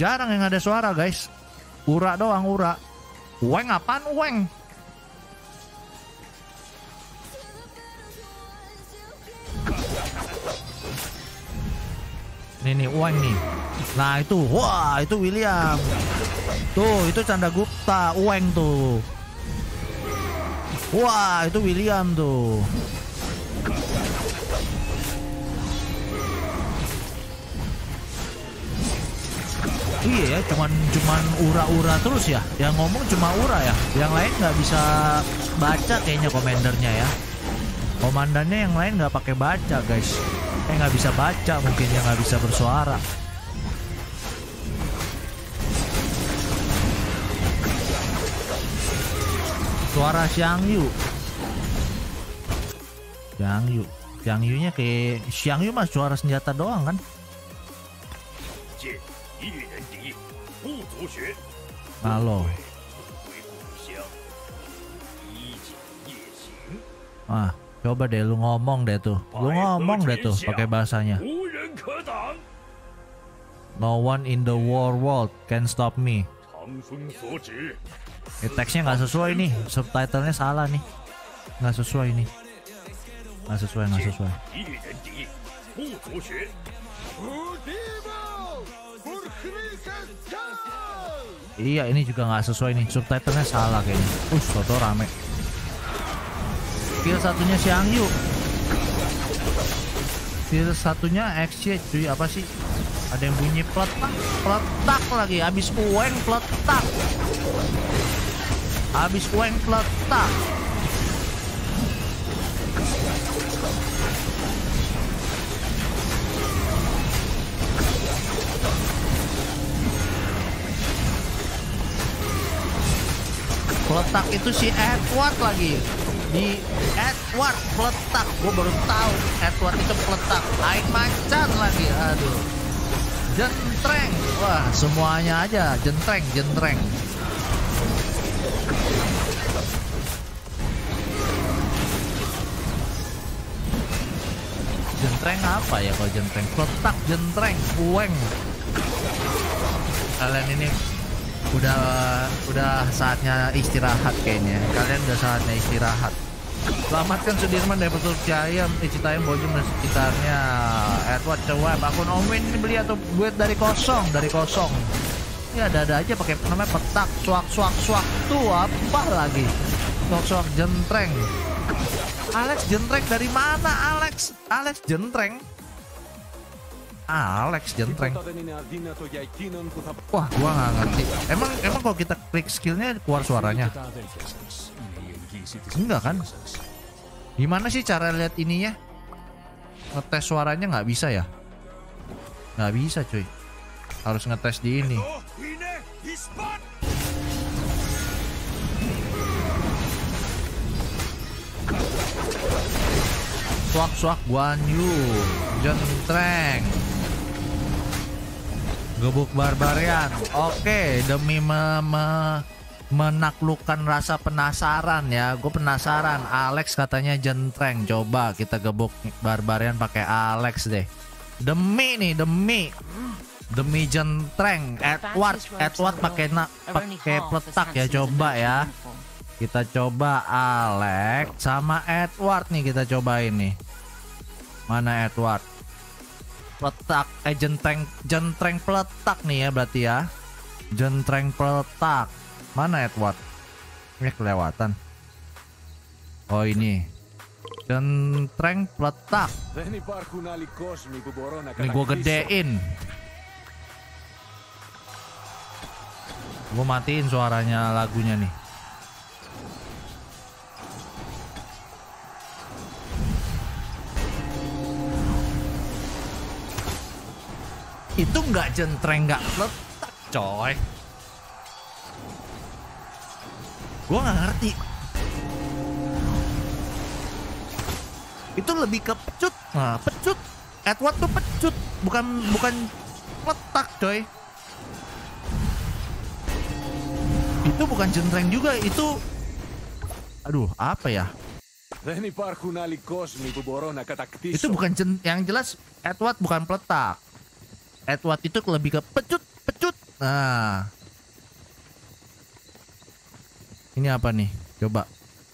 Jarang yang ada suara guys. Ura doang, ura. Ueng apaan ueng? Nih ueng nih. Nah itu, wah itu William. Tuh itu Chandragupta, ueng tuh. Wah itu William tuh. Iya ya, cuman ura-ura terus ya. Yang ngomong cuma ura ya. Yang lain nggak bisa baca kayaknya komandernya ya. Komandannya yang lain nggak pakai baca guys. Nggak bisa baca, mungkin ya nggak bisa bersuara. Suara Xiangyu. Xiangyu-nya kayak Xiangyu mah suara senjata doang kan? Halo. Ah, coba deh lu ngomong deh tuh. Lu ngomong deh tuh pakai bahasanya. No one in the world can stop me. Teksnya nggak sesuai nih, subtitlenya salah nih. Nggak sesuai nih. Nggak sesuai. Iya ini juga nggak sesuai nih, subtitlenya salah kayaknya. Foto rame. Skill satunya Xiangyu. Skill satunya XY cuy, apa sih? Ada yang bunyi peletak lagi. Habis ueng peletak. Peletak itu si Edward lagi. Di Edward peletak. Gue baru tahu Edward itu peletak. Aing macan lagi. Aduh. Jentreng. Wah semuanya aja jentreng. Jentreng apa ya kalau jentreng? Peletak, jentreng, ueng. Kalian ini udah saatnya istirahat kayaknya. Kalian udah saatnya istirahat. Selamatkan Sudirman dari Petul Cahaya, Citayam, Bojong dan sekitarnya. Edward coba akun Omin ini beli atau buat dari kosong. Ya ada aja pakai namanya petak, suak. Tuh apa lagi? Suak jentreng. Alex jentreng dari mana Alex? Alex jentreng. Wah, gua nggak ngerti. Emang kalau kita klik skillnya keluar suaranya? Enggak kan? Gimana sih cara lihat ininya? Ngetes suaranya nggak bisa ya? Nggak bisa cuy. Harus ngetes di ini. Suak Guan Yu, jentreng, gebuk barbarian. Oke, demi menaklukkan rasa penasaran ya. Gue penasaran. Alex katanya jentreng. Coba kita gebuk barbarian pakai Alex deh. Demi jentreng. Edward pakai peletak ya. Coba ya. Kita coba Alex sama Edward nih, kita cobain nih. Mana Edward? Peletak, jentreng peletak nih ya berarti ya. Jentreng peletak. Mana Edward? Ini kelewatan. Oh ini. Jentreng peletak. Ini gue gedein. Gue matiin suaranya lagunya nih. Itu nggak jentreng, nggak letak coy. Gue nggak ngerti. Itu lebih ke pecut. Nah, pecut. Edward tuh pecut, bukan letak coy. Itu bukan jentreng juga, itu. Aduh, apa ya? Itu bukan yang jelas Edward bukan peletak. Edward itu lebih ke pecut. Nah. Ini apa nih? Coba.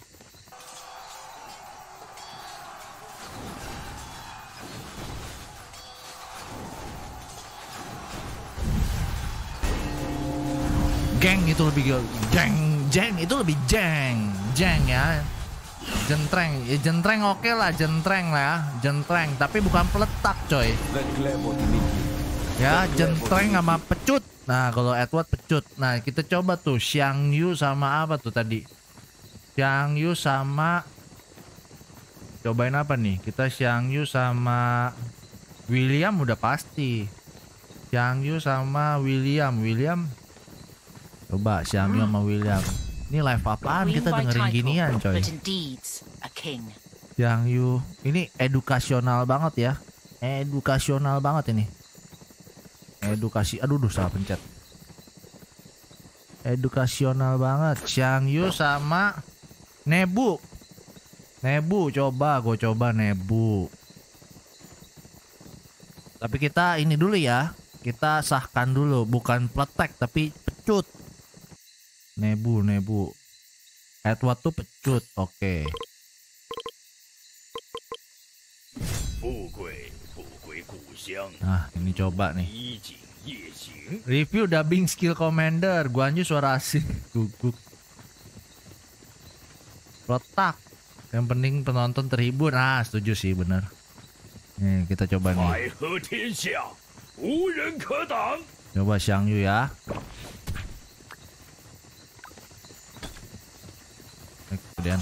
Geng itu lebih jeng itu lebih jeng ya. Jentreng oke lah, jentreng lah ya, jentreng tapi bukan peletak coy. Ya jentreng sama pecut. Nah kalau Edward pecut. Nah kita coba tuh Xiang Yu sama apa tuh tadi? Xiang Yu sama, cobain apa nih? Kita Xiang Yu sama William udah pasti. Xiang Yu sama William. Coba Xiang Yu sama William. Ini live apaan kita dengerin ginian coy. Xiang Yu ini edukasional banget ya. Edukasional banget ini. Edukasi, aduh salah pencet. Edukasional banget. Xiang Yu sama Nebu. Gue coba Nebu. Tapi kita ini dulu ya. Kita sahkan dulu, bukan pletek tapi pecut. Nebu. Edward tuh pecut, oke. Nah, ini coba nih. Review dubbing skill commander. Guan Yu suara asing. Guguk. Letak. Yang penting penonton terhibur. Nah, setuju sih, bener. Nih, kita coba nih. Coba Xiang Yu ya. Kemudian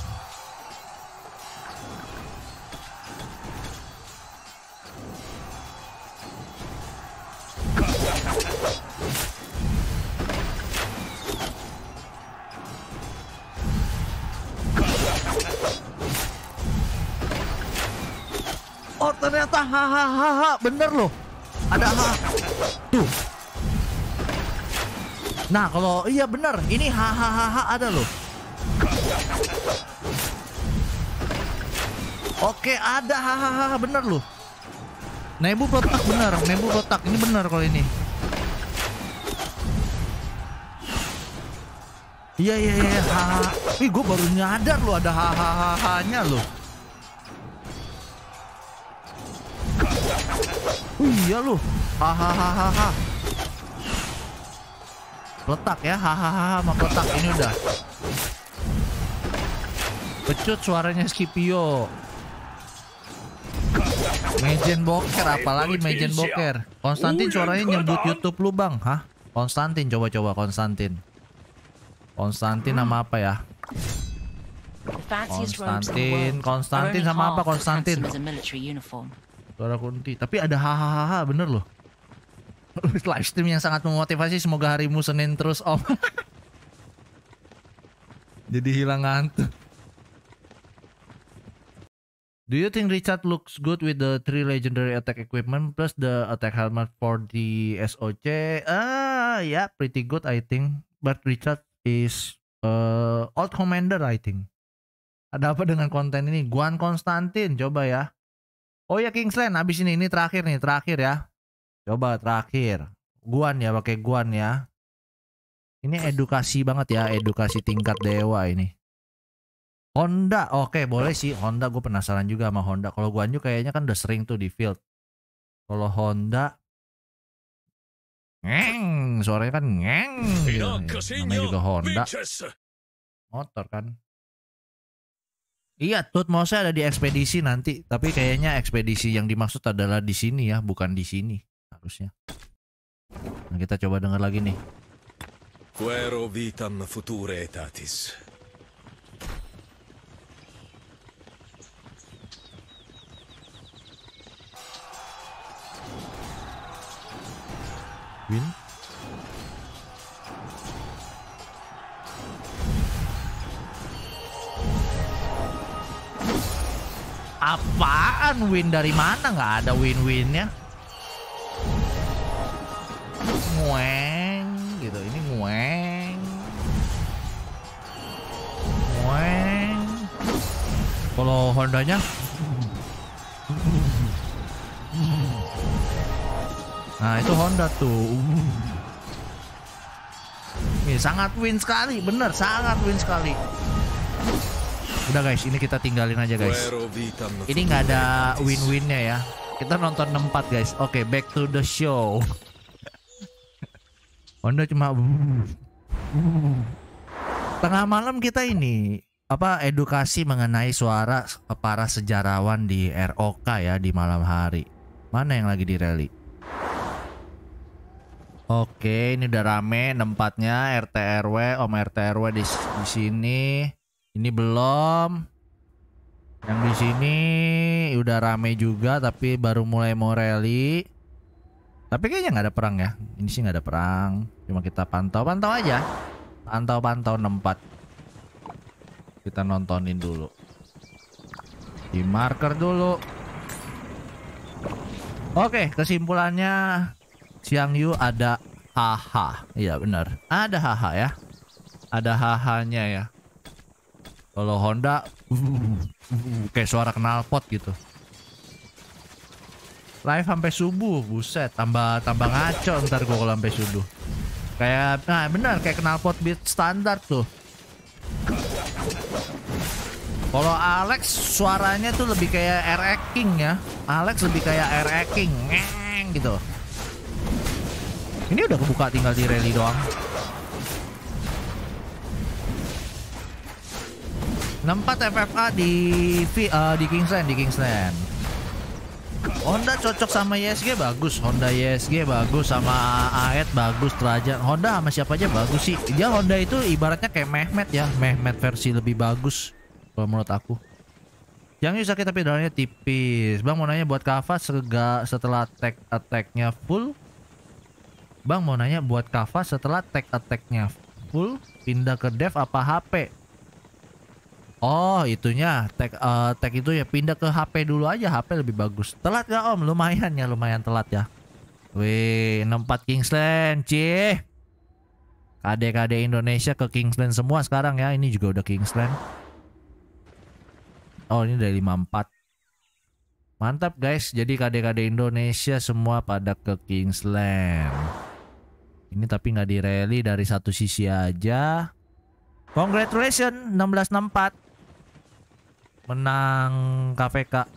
oh ternyata hahaha bener loh, ada tuh. Nah kalau iya bener ini hahaha ada loh. Oke ada hahaha bener loh. Nebu peletak bener, Nebu peletak ini bener kalau ini. Iya hahaha. Ih gue baru nyadar loh ada hahaha-nya loh. Iya loh hahaha. Peletak ya hahaha sama peletak ini udah. Pecut suaranya Scipio. Mejen Boker, apalagi Mejen Boker. Konstantin suaranya nyebut YouTube lu bang. Hah? Konstantin coba Konstantin. Konstantin nama apa ya? Konstantin sama apa Konstantin? Suara kunti. Tapi ada hahaha bener loh. Live stream yang sangat memotivasi. Semoga harimu Senin terus om. Jadi hilang ngantuk. Do you think Richard looks good with the 3 legendary attack equipment plus the attack helmet for the SOC? Yeah, pretty good I think. But Richard is old commander I think. Ada apa dengan konten ini? Guan Konstantin, coba ya. Oh ya Kingsland, habis ini terakhir ya. Coba terakhir. Guan ya, pakai Guan ya. Ini edukasi banget ya, edukasi tingkat dewa ini. Honda, oke boleh sih. Honda gue penasaran juga sama Honda. Kalau Guan Yu kayaknya kan udah sering tuh di field. Kalau Honda, suaranya kan gitu. Namanya juga Honda. Motor kan. Iya, Tutmose ada di ekspedisi nanti. Tapi kayaknya ekspedisi yang dimaksud adalah di sini ya, bukan di sini harusnya. Nah, kita coba dengar lagi nih. Quero vitam future etatis. Win. Apaan win dari mana? Nggak ada win-winnya. Ngueng gitu, ini ngueng. Kalau Hondanya nah itu Honda tuh. ini. Sangat win sekali, bener, sangat win sekali. Udah guys, ini kita tinggalin aja guys. Ini nggak ada win-winnya ya. Kita nonton 4 guys. Oke, back to the show. Honda cuma tengah malam kita ini edukasi mengenai suara para sejarawan di ROK ya di malam hari. Mana yang lagi di rally? Oke, ini udah rame tempatnya. RT RW, Om RT RW di sini. Ini belum. Yang di sini udah rame juga tapi baru mulai mau rally. Tapi kayaknya nggak ada perang ya. Ini sih nggak ada perang. Cuma kita pantau-pantau aja. Pantau-pantau 4. Kita nontonin dulu. Di marker dulu. Oke, kesimpulannya Xiang Yu ada haha. Iya benar. Ada haha ya. Ada hahanya ya. Kalau Honda kayak suara knalpot gitu. Live sampai subuh, buset, tambah ngaco ntar gua kalau sampai subuh. Kayak benar kayak knalpot beat standar tuh. Kalau Alex suaranya tuh lebih kayak RX King ya. Alex lebih kayak RX King ngeng gitu. Ini udah kebuka tinggal di rally doang. 64 FFA di Kingsland. Honda cocok sama YSG bagus. Honda YSG bagus sama Aet bagus. Trajan Honda sama siapa aja bagus sih. Dia Honda itu ibaratnya kayak Mehmet ya. Mehmet versi lebih bagus kalau menurut aku. Yang sakit tapi darahnya tipis. Bang mau nanya buat Kava setelah tag attack-nya full. Bang mau nanya buat Kava setelah tag attack-nya full pindah ke dev apa HP? Oh itunya tag itu ya pindah ke HP dulu aja. HP lebih bagus. Telat gak Om? Lumayan ya, lumayan telat ya. Wih 64 Kingsland cih. KD Indonesia ke Kingsland semua sekarang ya. Ini juga udah Kingsland. Oh ini dari 54. Mantap guys. Jadi KD Indonesia semua pada ke Kingsland. Ini tapi nggak di rally dari satu sisi aja. Congratulations 1664. Menang KVK.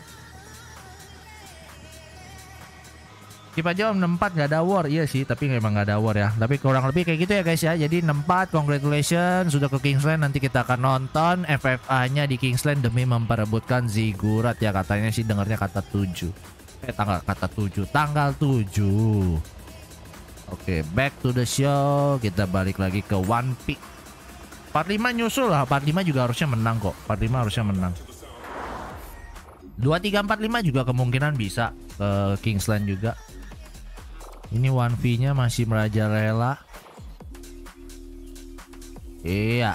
Skip aja Om 64 nggak ada war. Iya sih tapi memang nggak ada war ya. Tapi kurang lebih kayak gitu ya guys ya. Jadi 64 congratulations sudah ke Kingsland. Nanti kita akan nonton FFA nya di Kingsland demi memperebutkan Ziggurat ya. Katanya sih dengarnya kata 7. Tanggal 7. Oke, back to the show. Kita balik lagi ke One Piece. 45 nyusul lah, 45 juga harusnya menang kok. 45 harusnya menang. 2345 juga kemungkinan bisa ke Kingsland juga. Ini 1v-nya masih merajalela. Iya.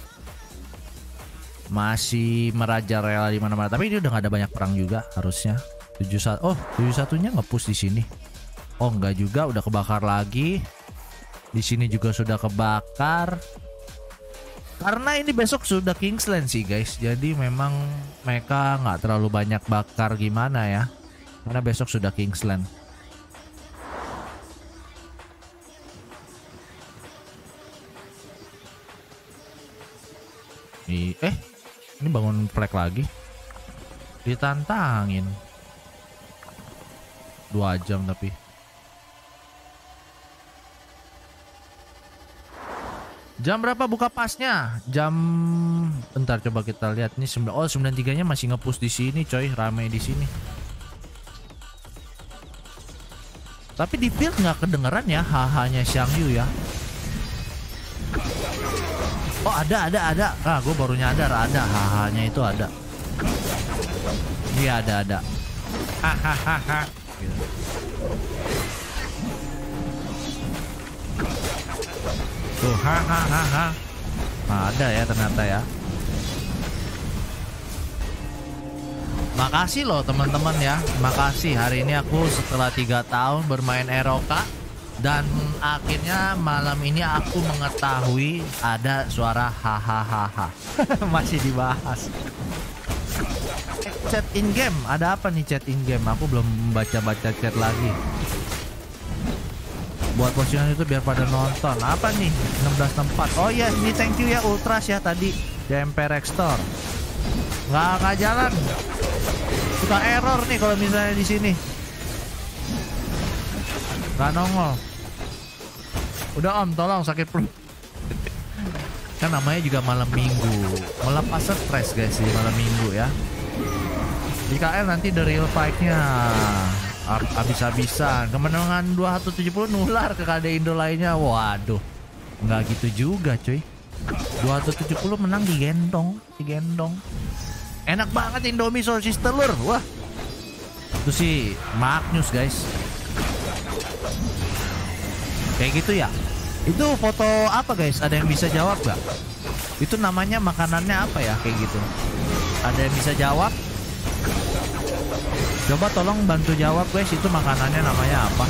Masih merajalela di mana-mana. Tapi ini udah gak ada banyak perang juga harusnya. 71. Oh, 71-nya nge-push di sini. Oh, enggak juga, udah kebakar lagi. Di sini juga sudah kebakar. Karena ini besok sudah Kingsland sih guys. Jadi memang mereka nggak terlalu banyak bakar gimana ya. Karena besok sudah Kingsland. Ini bangun flag lagi. Ditantangin 2 jam tapi. Jam berapa buka pasnya? Jam bentar coba kita lihat nih. 93-nya masih nge-push di sini coy, ramai di sini. Tapi di field nggak kedengeran ya hahanya Xiang Yu ya. Oh ada. Ah gue baru nyadar ada hahanya itu ada. Iya ada. Hahaha. Gitu. Tuh, hahaha. Nah, ada ya ternyata ya. Makasih loh teman-teman ya. Makasih hari ini aku setelah 3 tahun bermain ROK dan akhirnya malam ini aku mengetahui ada suara hahaha. Masih dibahas. Chat in game, ada apa nih chat in game? Aku belum baca-baca chat lagi. buat postingan itu biar pada nonton. Apa nih 1664? Oh iya, ini thank you ya Ultras ya tadi di MPRX Store. Nggak jalan, suka error nih kalau misalnya di sini nggak nongol. Udah om, tolong, sakit perut. Kan namanya juga malam minggu, melepas stres guys di malam minggu ya. Di KL nanti the real fight-nya habis-habisan. Kemenangan 2170 nular ke KD Indo lainnya. Waduh, nggak gitu juga cuy. 2170 menang digendong. Enak banget Indomie sosis telur. Wah, itu sih Magnus guys. Kayak gitu ya. Itu foto apa guys? Ada yang bisa jawab gak? Itu namanya makanannya apa ya kayak gitu? Ada yang bisa jawab? Coba tolong bantu jawab guys, itu makanannya namanya apa?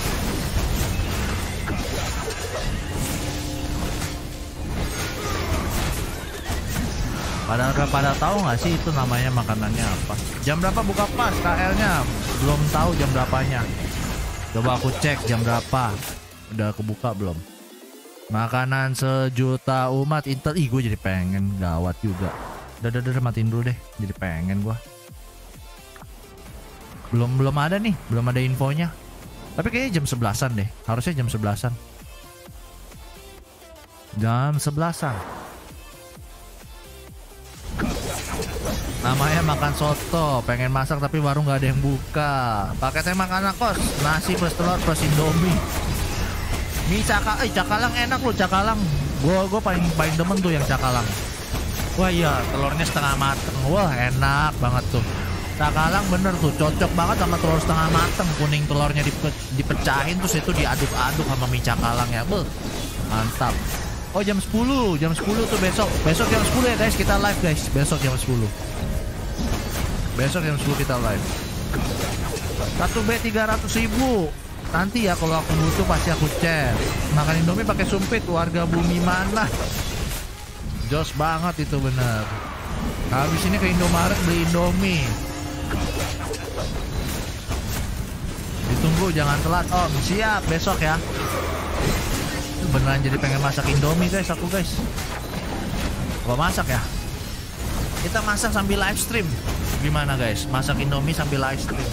Pada tahu nggak sih itu namanya makanannya apa? Jam berapa buka pas KL-nya? Belum tahu jam berapanya. Coba aku cek jam berapa. Udah kebuka belum? Makanan sejuta umat Intel. Ih, gue jadi pengen, gawat juga. Udah matiin dulu deh. Jadi pengen gue. Belum ada nih, belum ada infonya. Tapi kayaknya jam 11-an deh. Harusnya jam 11-an. Jam 11-an. Namanya makan soto, pengen masak tapi warung nggak ada yang buka. Paketnya makanan kos, nasi plus telur plus Indomie. Mie cakalang enak loh, cakalang. Gue paling demen tuh yang cakalang. Wah iya, telurnya setengah mateng. Wah enak banget tuh. Cakalang bener tuh, cocok banget sama telur setengah mateng. Kuning telurnya dipecahin terus itu diaduk-aduk sama mie cakalang ya. Beuh, mantap. Oh jam 10 tuh besok jam 10 ya guys, kita live guys. Besok jam 10 kita live. 1B 300.000. Nanti ya kalau aku butuh pasti aku chat. Makan Indomie pakai sumpit, warga bumi mana? Jos banget itu bener. Habis ini ke Indomaret beli Indomie. Ditunggu jangan telat om. Siap besok ya. Beneran jadi pengen masak Indomie guys aku guys. Kalau masak ya, kita masak sambil live stream. Gimana guys? Masak Indomie sambil live stream.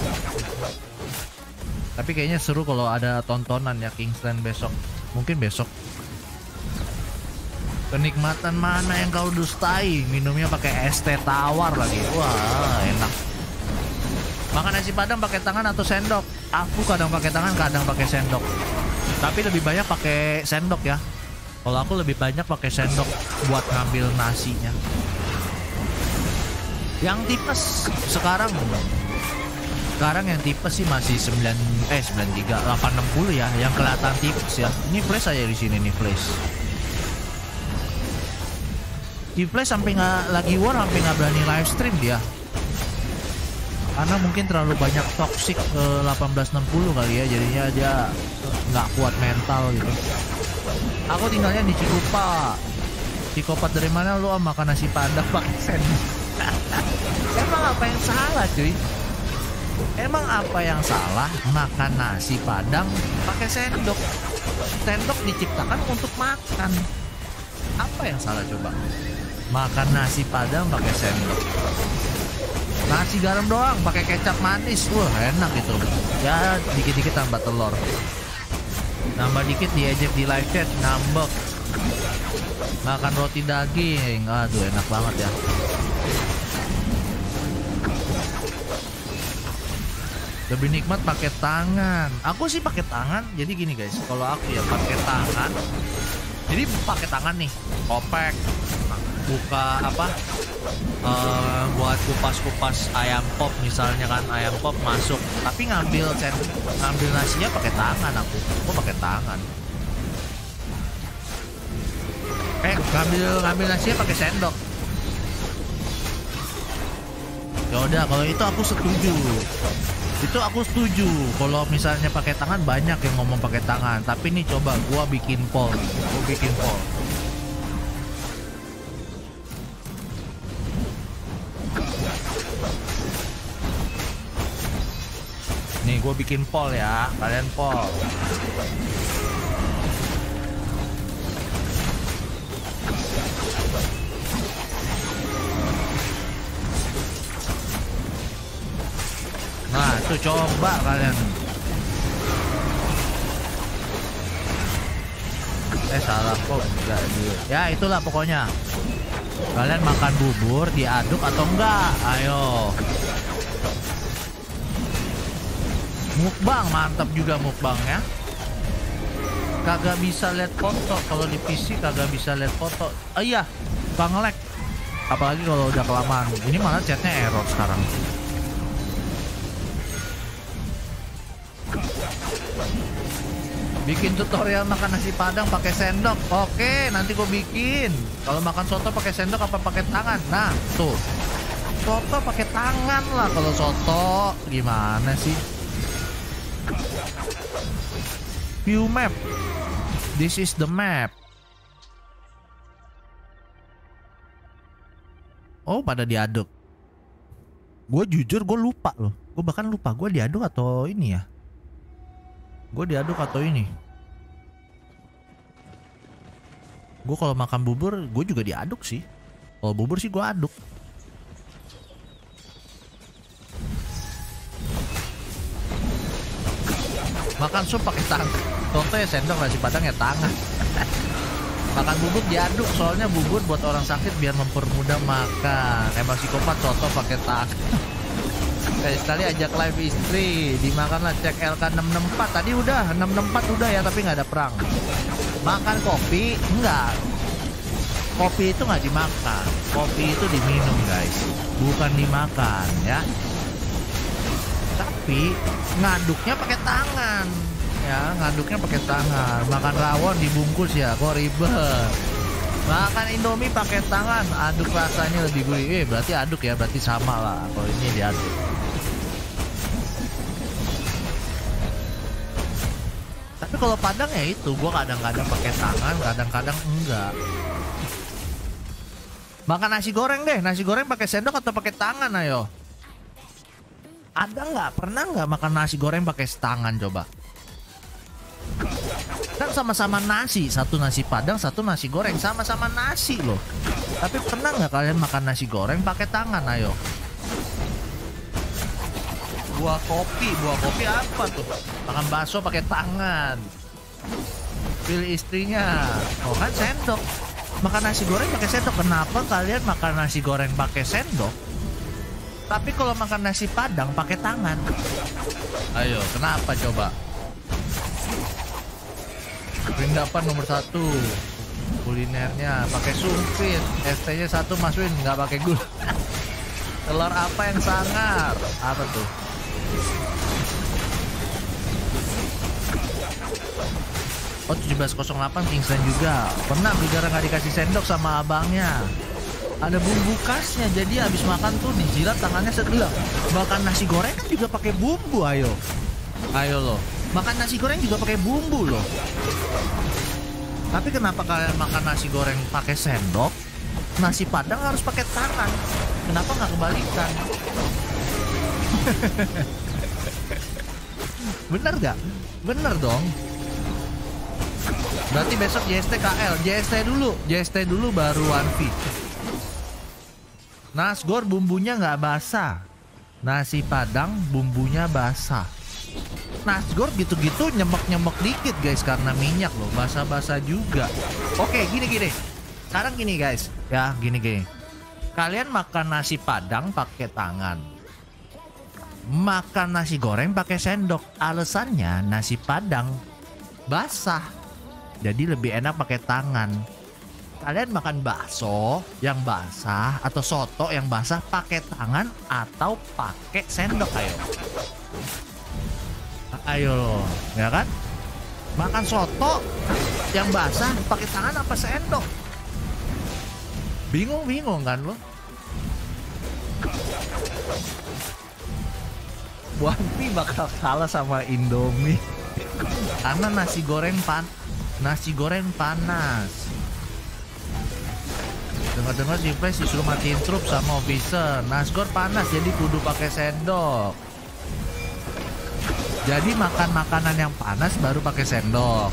Tapi kayaknya seru kalau ada tontonan ya Kingsland besok. Mungkin besok. Kenikmatan mana yang kau dustai? Minumnya pakai es teh tawar lagi. Wah, enak. Makan nasi padang pakai tangan atau sendok? Aku kadang pakai tangan, kadang pakai sendok. Tapi lebih banyak pakai sendok ya. Kalau aku lebih banyak pakai sendok buat ngambil nasinya. Yang tipes sekarang yang tipes sih masih 93 860 ya, yang kelihatan tipes ya. Ini flash aja di sini nih flash. Di flash sampai nggak lagi war, sampai nggak berani live stream dia. Karena mungkin terlalu banyak toxic 1860 kali ya, jadinya dia nggak kuat mental gitu. Aku tinggalnya di Cikupa. Cikopat dari mana lu om? Makan nasi padang pakai sendok. Emang apa yang salah cuy? Emang apa yang salah makan nasi padang pakai sendok? Sendok diciptakan untuk makan. Apa yang salah coba? Makan nasi padang pakai sendok. Nasi garam doang pakai kecap manis. Wah, enak itu. Ya, dikit-dikit tambah telur. Nambah dikit diejek di live chat, nambah. Makan roti daging. Aduh, enak banget ya. Lebih nikmat pakai tangan. Aku sih pakai tangan. Jadi gini guys, kalau aku ya pakai tangan. Jadi pakai tangan nih, kopek, buka apa? Buat kupas-kupas ayam pop misalnya kan, ayam pop masuk. Tapi ngambil nasinya pakai tangan aku pakai tangan. Ngambil nasinya pakai sendok. Ya udah, kalau itu aku setuju. Kalau misalnya pakai tangan, banyak yang ngomong pakai tangan. Tapi nih coba gua bikin poll. Nih gua bikin poll ya, kalian poll. Nah, itu coba kalian. Salah kok enggak dia. Ya itulah pokoknya. Kalian makan bubur diaduk atau enggak? Ayo. Mukbang mantap juga mukbangnya. Kagak bisa lihat foto kalau di PC, kagak bisa lihat foto. Oh iya, Bang lag. Apalagi kalau udah kelamaan. Ini malah chatnya error sekarang. Bikin tutorial makan nasi padang pakai sendok. Oke, nanti gue bikin. Kalau makan soto pakai sendok apa pakai tangan? Nah, tuh. Soto pakai tangan lah kalau soto. Gimana sih? View map. This is the map. Oh, pada diaduk. Gue jujur gue lupa loh. Gue bahkan lupa gue diaduk atau ini ya. Gue diaduk atau ini. Gue kalau makan bubur gue juga diaduk sih. Kalau bubur sih gue aduk. Makan sup pakai tangan. Contoh ya sendok, nasi padang ya tangan. Makan bubur diaduk, soalnya bubur buat orang sakit biar mempermudah makan. Emang psikopat soto pakai tangan. Sekali ajak live istri, dimakanlah cek LK664. Tadi udah 664 udah ya, tapi nggak ada perang. Makan kopi enggak. Kopi itu nggak dimakan, kopi itu diminum guys, bukan dimakan ya. Tapi ngaduknya pakai tangan ya, ngaduknya pakai tangan. Makan rawon dibungkus ya, kok ribet. Makan Indomie pakai tangan, aduk rasanya lebih gurih. Berarti aduk ya, berarti sama lah kalau ini diaduk. Tapi kalau padang ya itu, gue kadang-kadang pakai tangan, kadang-kadang enggak. Makan nasi goreng deh, nasi goreng pakai sendok atau pakai tangan ayo? Ada nggak? Pernah nggak makan nasi goreng pakai tangan coba? Kan sama-sama nasi, satu nasi padang, satu nasi goreng, sama-sama nasi loh. Tapi pernah nggak kalian makan nasi goreng pakai tangan ayo? Buah kopi apa tuh? Makan bakso pakai tangan. Pilih istrinya. Oh kan sendok. Makan nasi goreng pakai sendok. Kenapa kalian makan nasi goreng pakai sendok? Tapi kalau makan nasi padang pakai tangan. Ayo, kenapa coba? Perindapan nomor 1. Kulinernya pakai sumpit. ST-nya 1 masukin nggak pakai gula. Telur apa yang sangar? Apa tuh? Oh 1708 Kingsland juga. Pernah gara nggak dikasih sendok sama abangnya. Ada bumbu khasnya, jadi habis makan tuh dijilat tangannya segelang. Makan nasi goreng kan juga pakai bumbu, ayo loh. Makan nasi goreng juga pakai bumbu loh. Tapi kenapa kalian makan nasi goreng pakai sendok, nasi padang harus pakai tangan? Kenapa nggak kebalikan? Bener gak? Bener dong. Berarti besok JST KL. JST dulu baru 1V. Nasgor bumbunya nggak basah. Nasi padang bumbunya basah. Nasgor gitu-gitu nyemek-nyemek dikit guys, karena minyak loh, basah-basah juga. Oke, gini. Sekarang gini guys, ya gini. Kalian makan nasi padang pakai tangan, makan nasi goreng pakai sendok. Alasannya nasi padang basah, jadi lebih enak pakai tangan. Kalian makan bakso yang basah atau soto yang basah pakai tangan atau pakai sendok ayo? Ayo loh, ya kan? Makan soto yang basah pakai tangan apa sendok? Bingung kan lo? Wanti bakal kalah sama Indomie karena nasi goreng panas. Dengar-dengar si Flash disuruh matiin trup sama officer. Nasgor panas jadi kudu pakai sendok. Jadi makan makanan yang panas baru pakai sendok.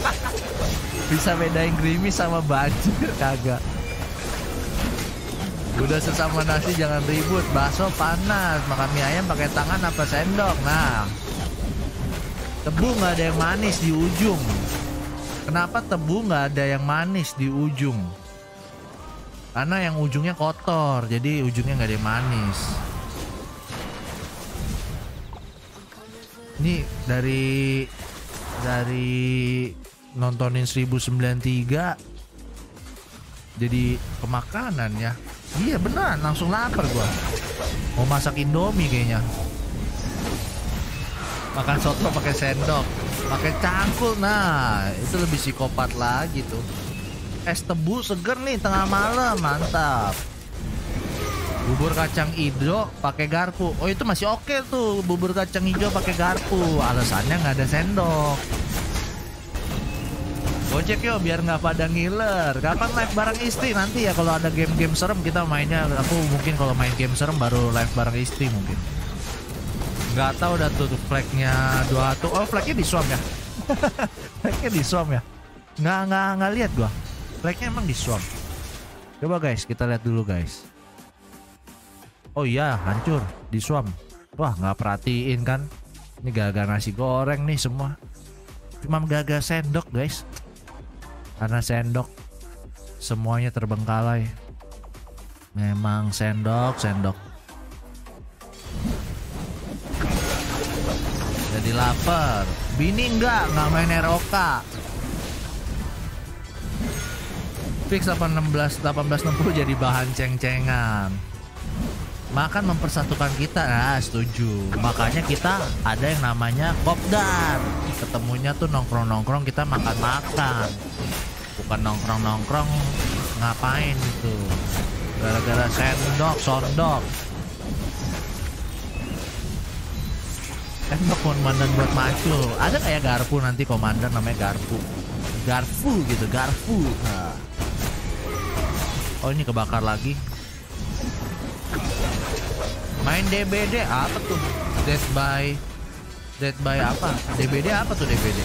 Bisa bedain gerimis sama banjir kagak? Udah sesama nasi jangan ribut. Bakso panas, makan mie ayam pakai tangan apa sendok. Nah, tebu nggak ada yang manis di ujung. Kenapa tebu nggak ada yang manis di ujung? Karena yang ujungnya kotor, jadi ujungnya nggak ada yang manis. Ini dari nontonin 1093 jadi kemakanan ya. Iya beneran, langsung lapar gua. Mau masak Indomie kayaknya. Makan soto pakai sendok, pakai cangkul. Nah, itu lebih psikopat lagi tuh. Es tebu seger nih tengah malam, mantap. Bubur kacang hijau pakai garpu. Oh, itu masih oke tuh, bubur kacang hijau pakai garpu. Alasannya nggak ada sendok. Gojek yo biar nggak pada ngiler. Kapan live bareng istri? Nanti ya kalau ada game-game serem kita mainnya. Aku mungkin kalau main game serem baru live bareng istri mungkin. Nggak tahu udah tuh flagnya 21. Oh, flagnya di swap ya? Flagnya di swap ya? Nggak lihat gua. Flagnya emang di swap. Coba guys, kita lihat dulu guys. Oh iya, hancur di swap. Wah, nggak perhatiin kan? Ini gagal nasi goreng nih semua. Cuma gagal sendok guys. Karena sendok semuanya terbengkalai. Memang sendok. Jadi lapar. Bini nggak main ROK. Fix 1860 jadi bahan ceng-cengan. Makan mempersatukan kita. Nah, setuju. Makanya kita ada yang namanya kopdar. Ketemunya tuh nongkrong-nongkrong, kita makan-makan. Bukan nongkrong-nongkrong ngapain gitu. Gara-gara sondok. Sendok komandan buat macul. Ada kayak garpu nanti komandan namanya garpu. Garpu gitu, garpu. Nah. Oh, ini kebakar lagi. Main DBD apa tuh? Dead by apa? DBD apa tuh DBD?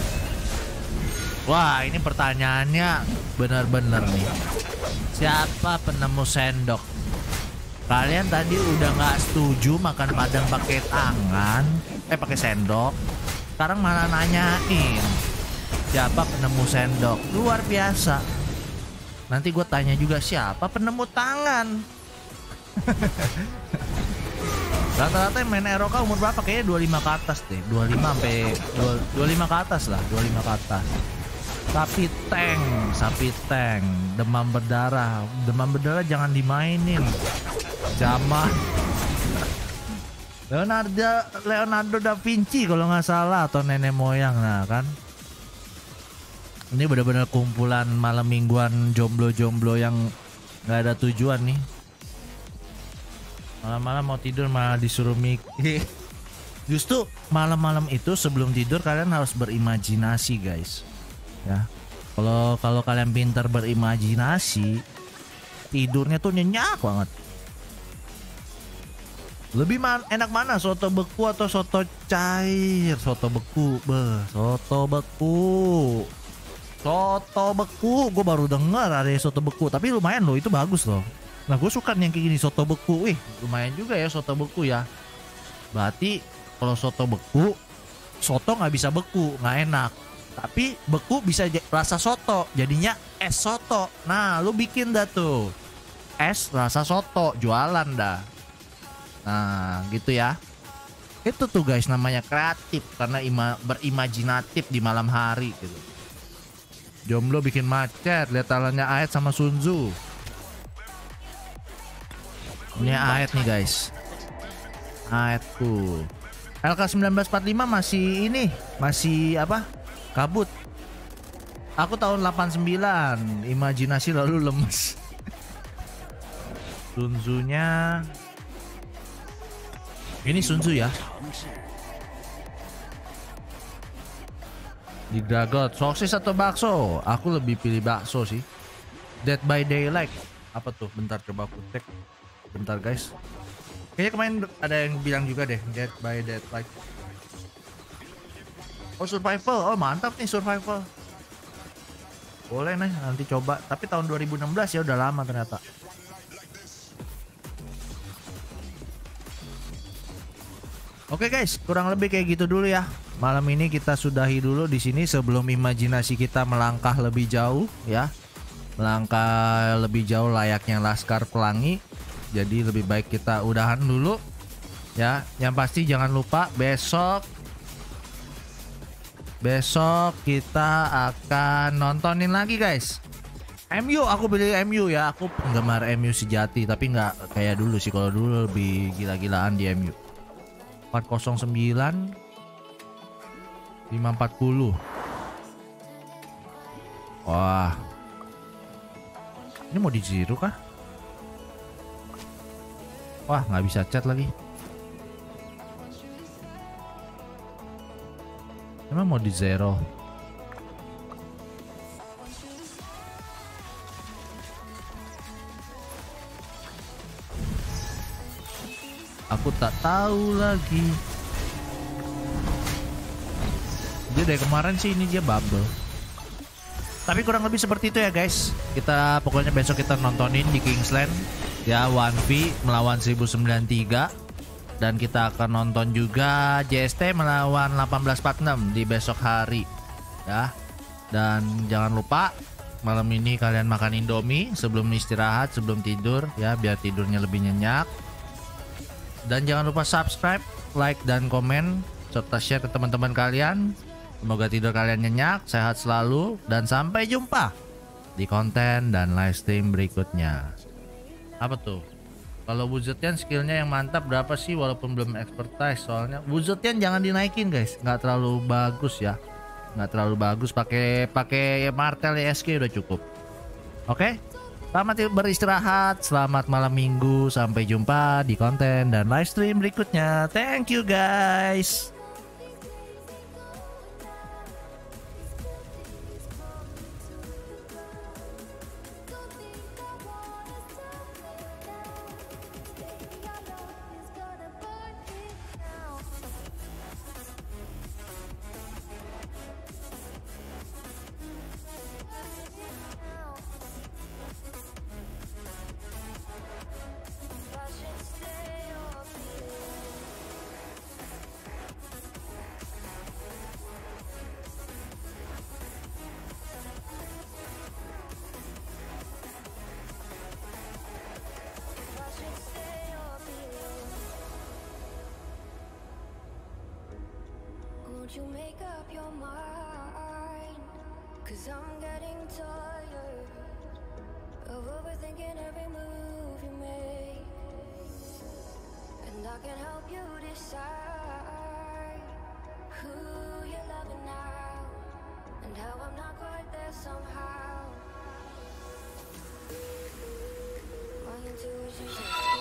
Wah, ini pertanyaannya bener-bener nih. Siapa penemu sendok? Kalian tadi udah nggak setuju makan padang pakai tangan, pakai sendok. Sekarang malah nanyain siapa penemu sendok? Luar biasa. Nanti gue tanya juga siapa penemu tangan. Rata-rata yang main ROK umur berapa? Kayaknya 25 ke atas deh. 25 sampai 25 ke atas lah, 25 ke atas. Sapi tank, demam berdarah jangan dimainin. Zaman Leonardo da Vinci kalau nggak salah, atau nenek moyang. Nah kan, ini benar-benar kumpulan malam mingguan jomblo-jomblo yang nggak ada tujuan nih. Malam-malam mau tidur malah disuruh mikir. Justru malam-malam itu sebelum tidur kalian harus berimajinasi guys. Ya, kalau kalian pintar berimajinasi, tidurnya tuh nyenyak banget. Lebih enak mana, soto beku atau soto cair? Soto beku, soto beku. Gue baru dengar ada soto beku, tapi lumayan loh, itu bagus loh. Nah, gue suka nih yang kayak gini, soto beku. Wih, lumayan juga ya soto beku ya. Berarti kalau soto beku, soto nggak bisa beku, nggak enak. Tapi beku bisa rasa soto, jadinya es soto. Nah, lu bikin dah tuh es rasa soto, jualan dah. Nah, gitu ya. Itu tuh guys namanya kreatif, karena berimajinatif di malam hari gitu. Jomblo bikin macet, lihat talannya Ayat sama Sun Tzu. Ini Ayat nih guys. Ayat tuh. LK 1945 masih apa? Kabut. Aku tahun 89, imajinasi lalu lemes. Sun Tzu-nya ini Sun Tzu ya. Di Gragot, sosis atau bakso? Aku lebih pilih bakso sih. Dead by Daylight. Apa tuh? Bentar coba aku cek. Bentar guys. Kayaknya kemarin ada yang bilang juga deh, Dead by Daylight. Oh, survival. Oh, mantap nih survival. Boleh nih nanti coba. Tapi tahun 2016 ya, udah lama ternyata. Oke guys, kurang lebih kayak gitu dulu ya. Malam ini kita sudahi dulu di sini sebelum imajinasi kita melangkah lebih jauh ya. Melangkah lebih jauh layaknya Laskar Pelangi. Jadi lebih baik kita udahan dulu ya. Yang pasti jangan lupa besok kita akan nontonin lagi guys. MU, aku pilih MU ya. Aku penggemar MU sejati, tapi nggak kayak dulu sih. Kalau dulu lebih gila-gilaan di MU. 409 540. Wah, ini mau di zero kah? Wah, nggak bisa chat lagi. Emang mau di zero? Aku tak tahu lagi. Dia dari kemarin sih ini dia bubble. Tapi kurang lebih seperti itu ya guys. Kita pokoknya besok kita nontonin di Kingsland ya, 1v melawan 1093. Dan kita akan nonton juga JST melawan 1846 di besok hari ya. Dan jangan lupa malam ini kalian makan Indomie sebelum istirahat, sebelum tidur ya, biar tidurnya lebih nyenyak. Dan jangan lupa subscribe, like, dan komen, serta share ke teman-teman kalian. Semoga tidur kalian nyenyak, sehat selalu, dan sampai jumpa di konten dan live stream berikutnya. Apa tuh? Kalau Wuzetian skillnya yang mantap berapa sih walaupun belum expertise? Soalnya Wuzetian jangan dinaikin guys, nggak terlalu bagus ya. Nggak terlalu bagus, pakai martel ESG udah cukup. Oke? Selamat beristirahat, selamat malam minggu, sampai jumpa di konten dan live stream berikutnya. Thank you guys. Won't you make up your mind? 'Cause I'm getting tired of overthinking every move you make. And I can help you decide who you're loving now, and how I'm not quite there somehow. My intuition says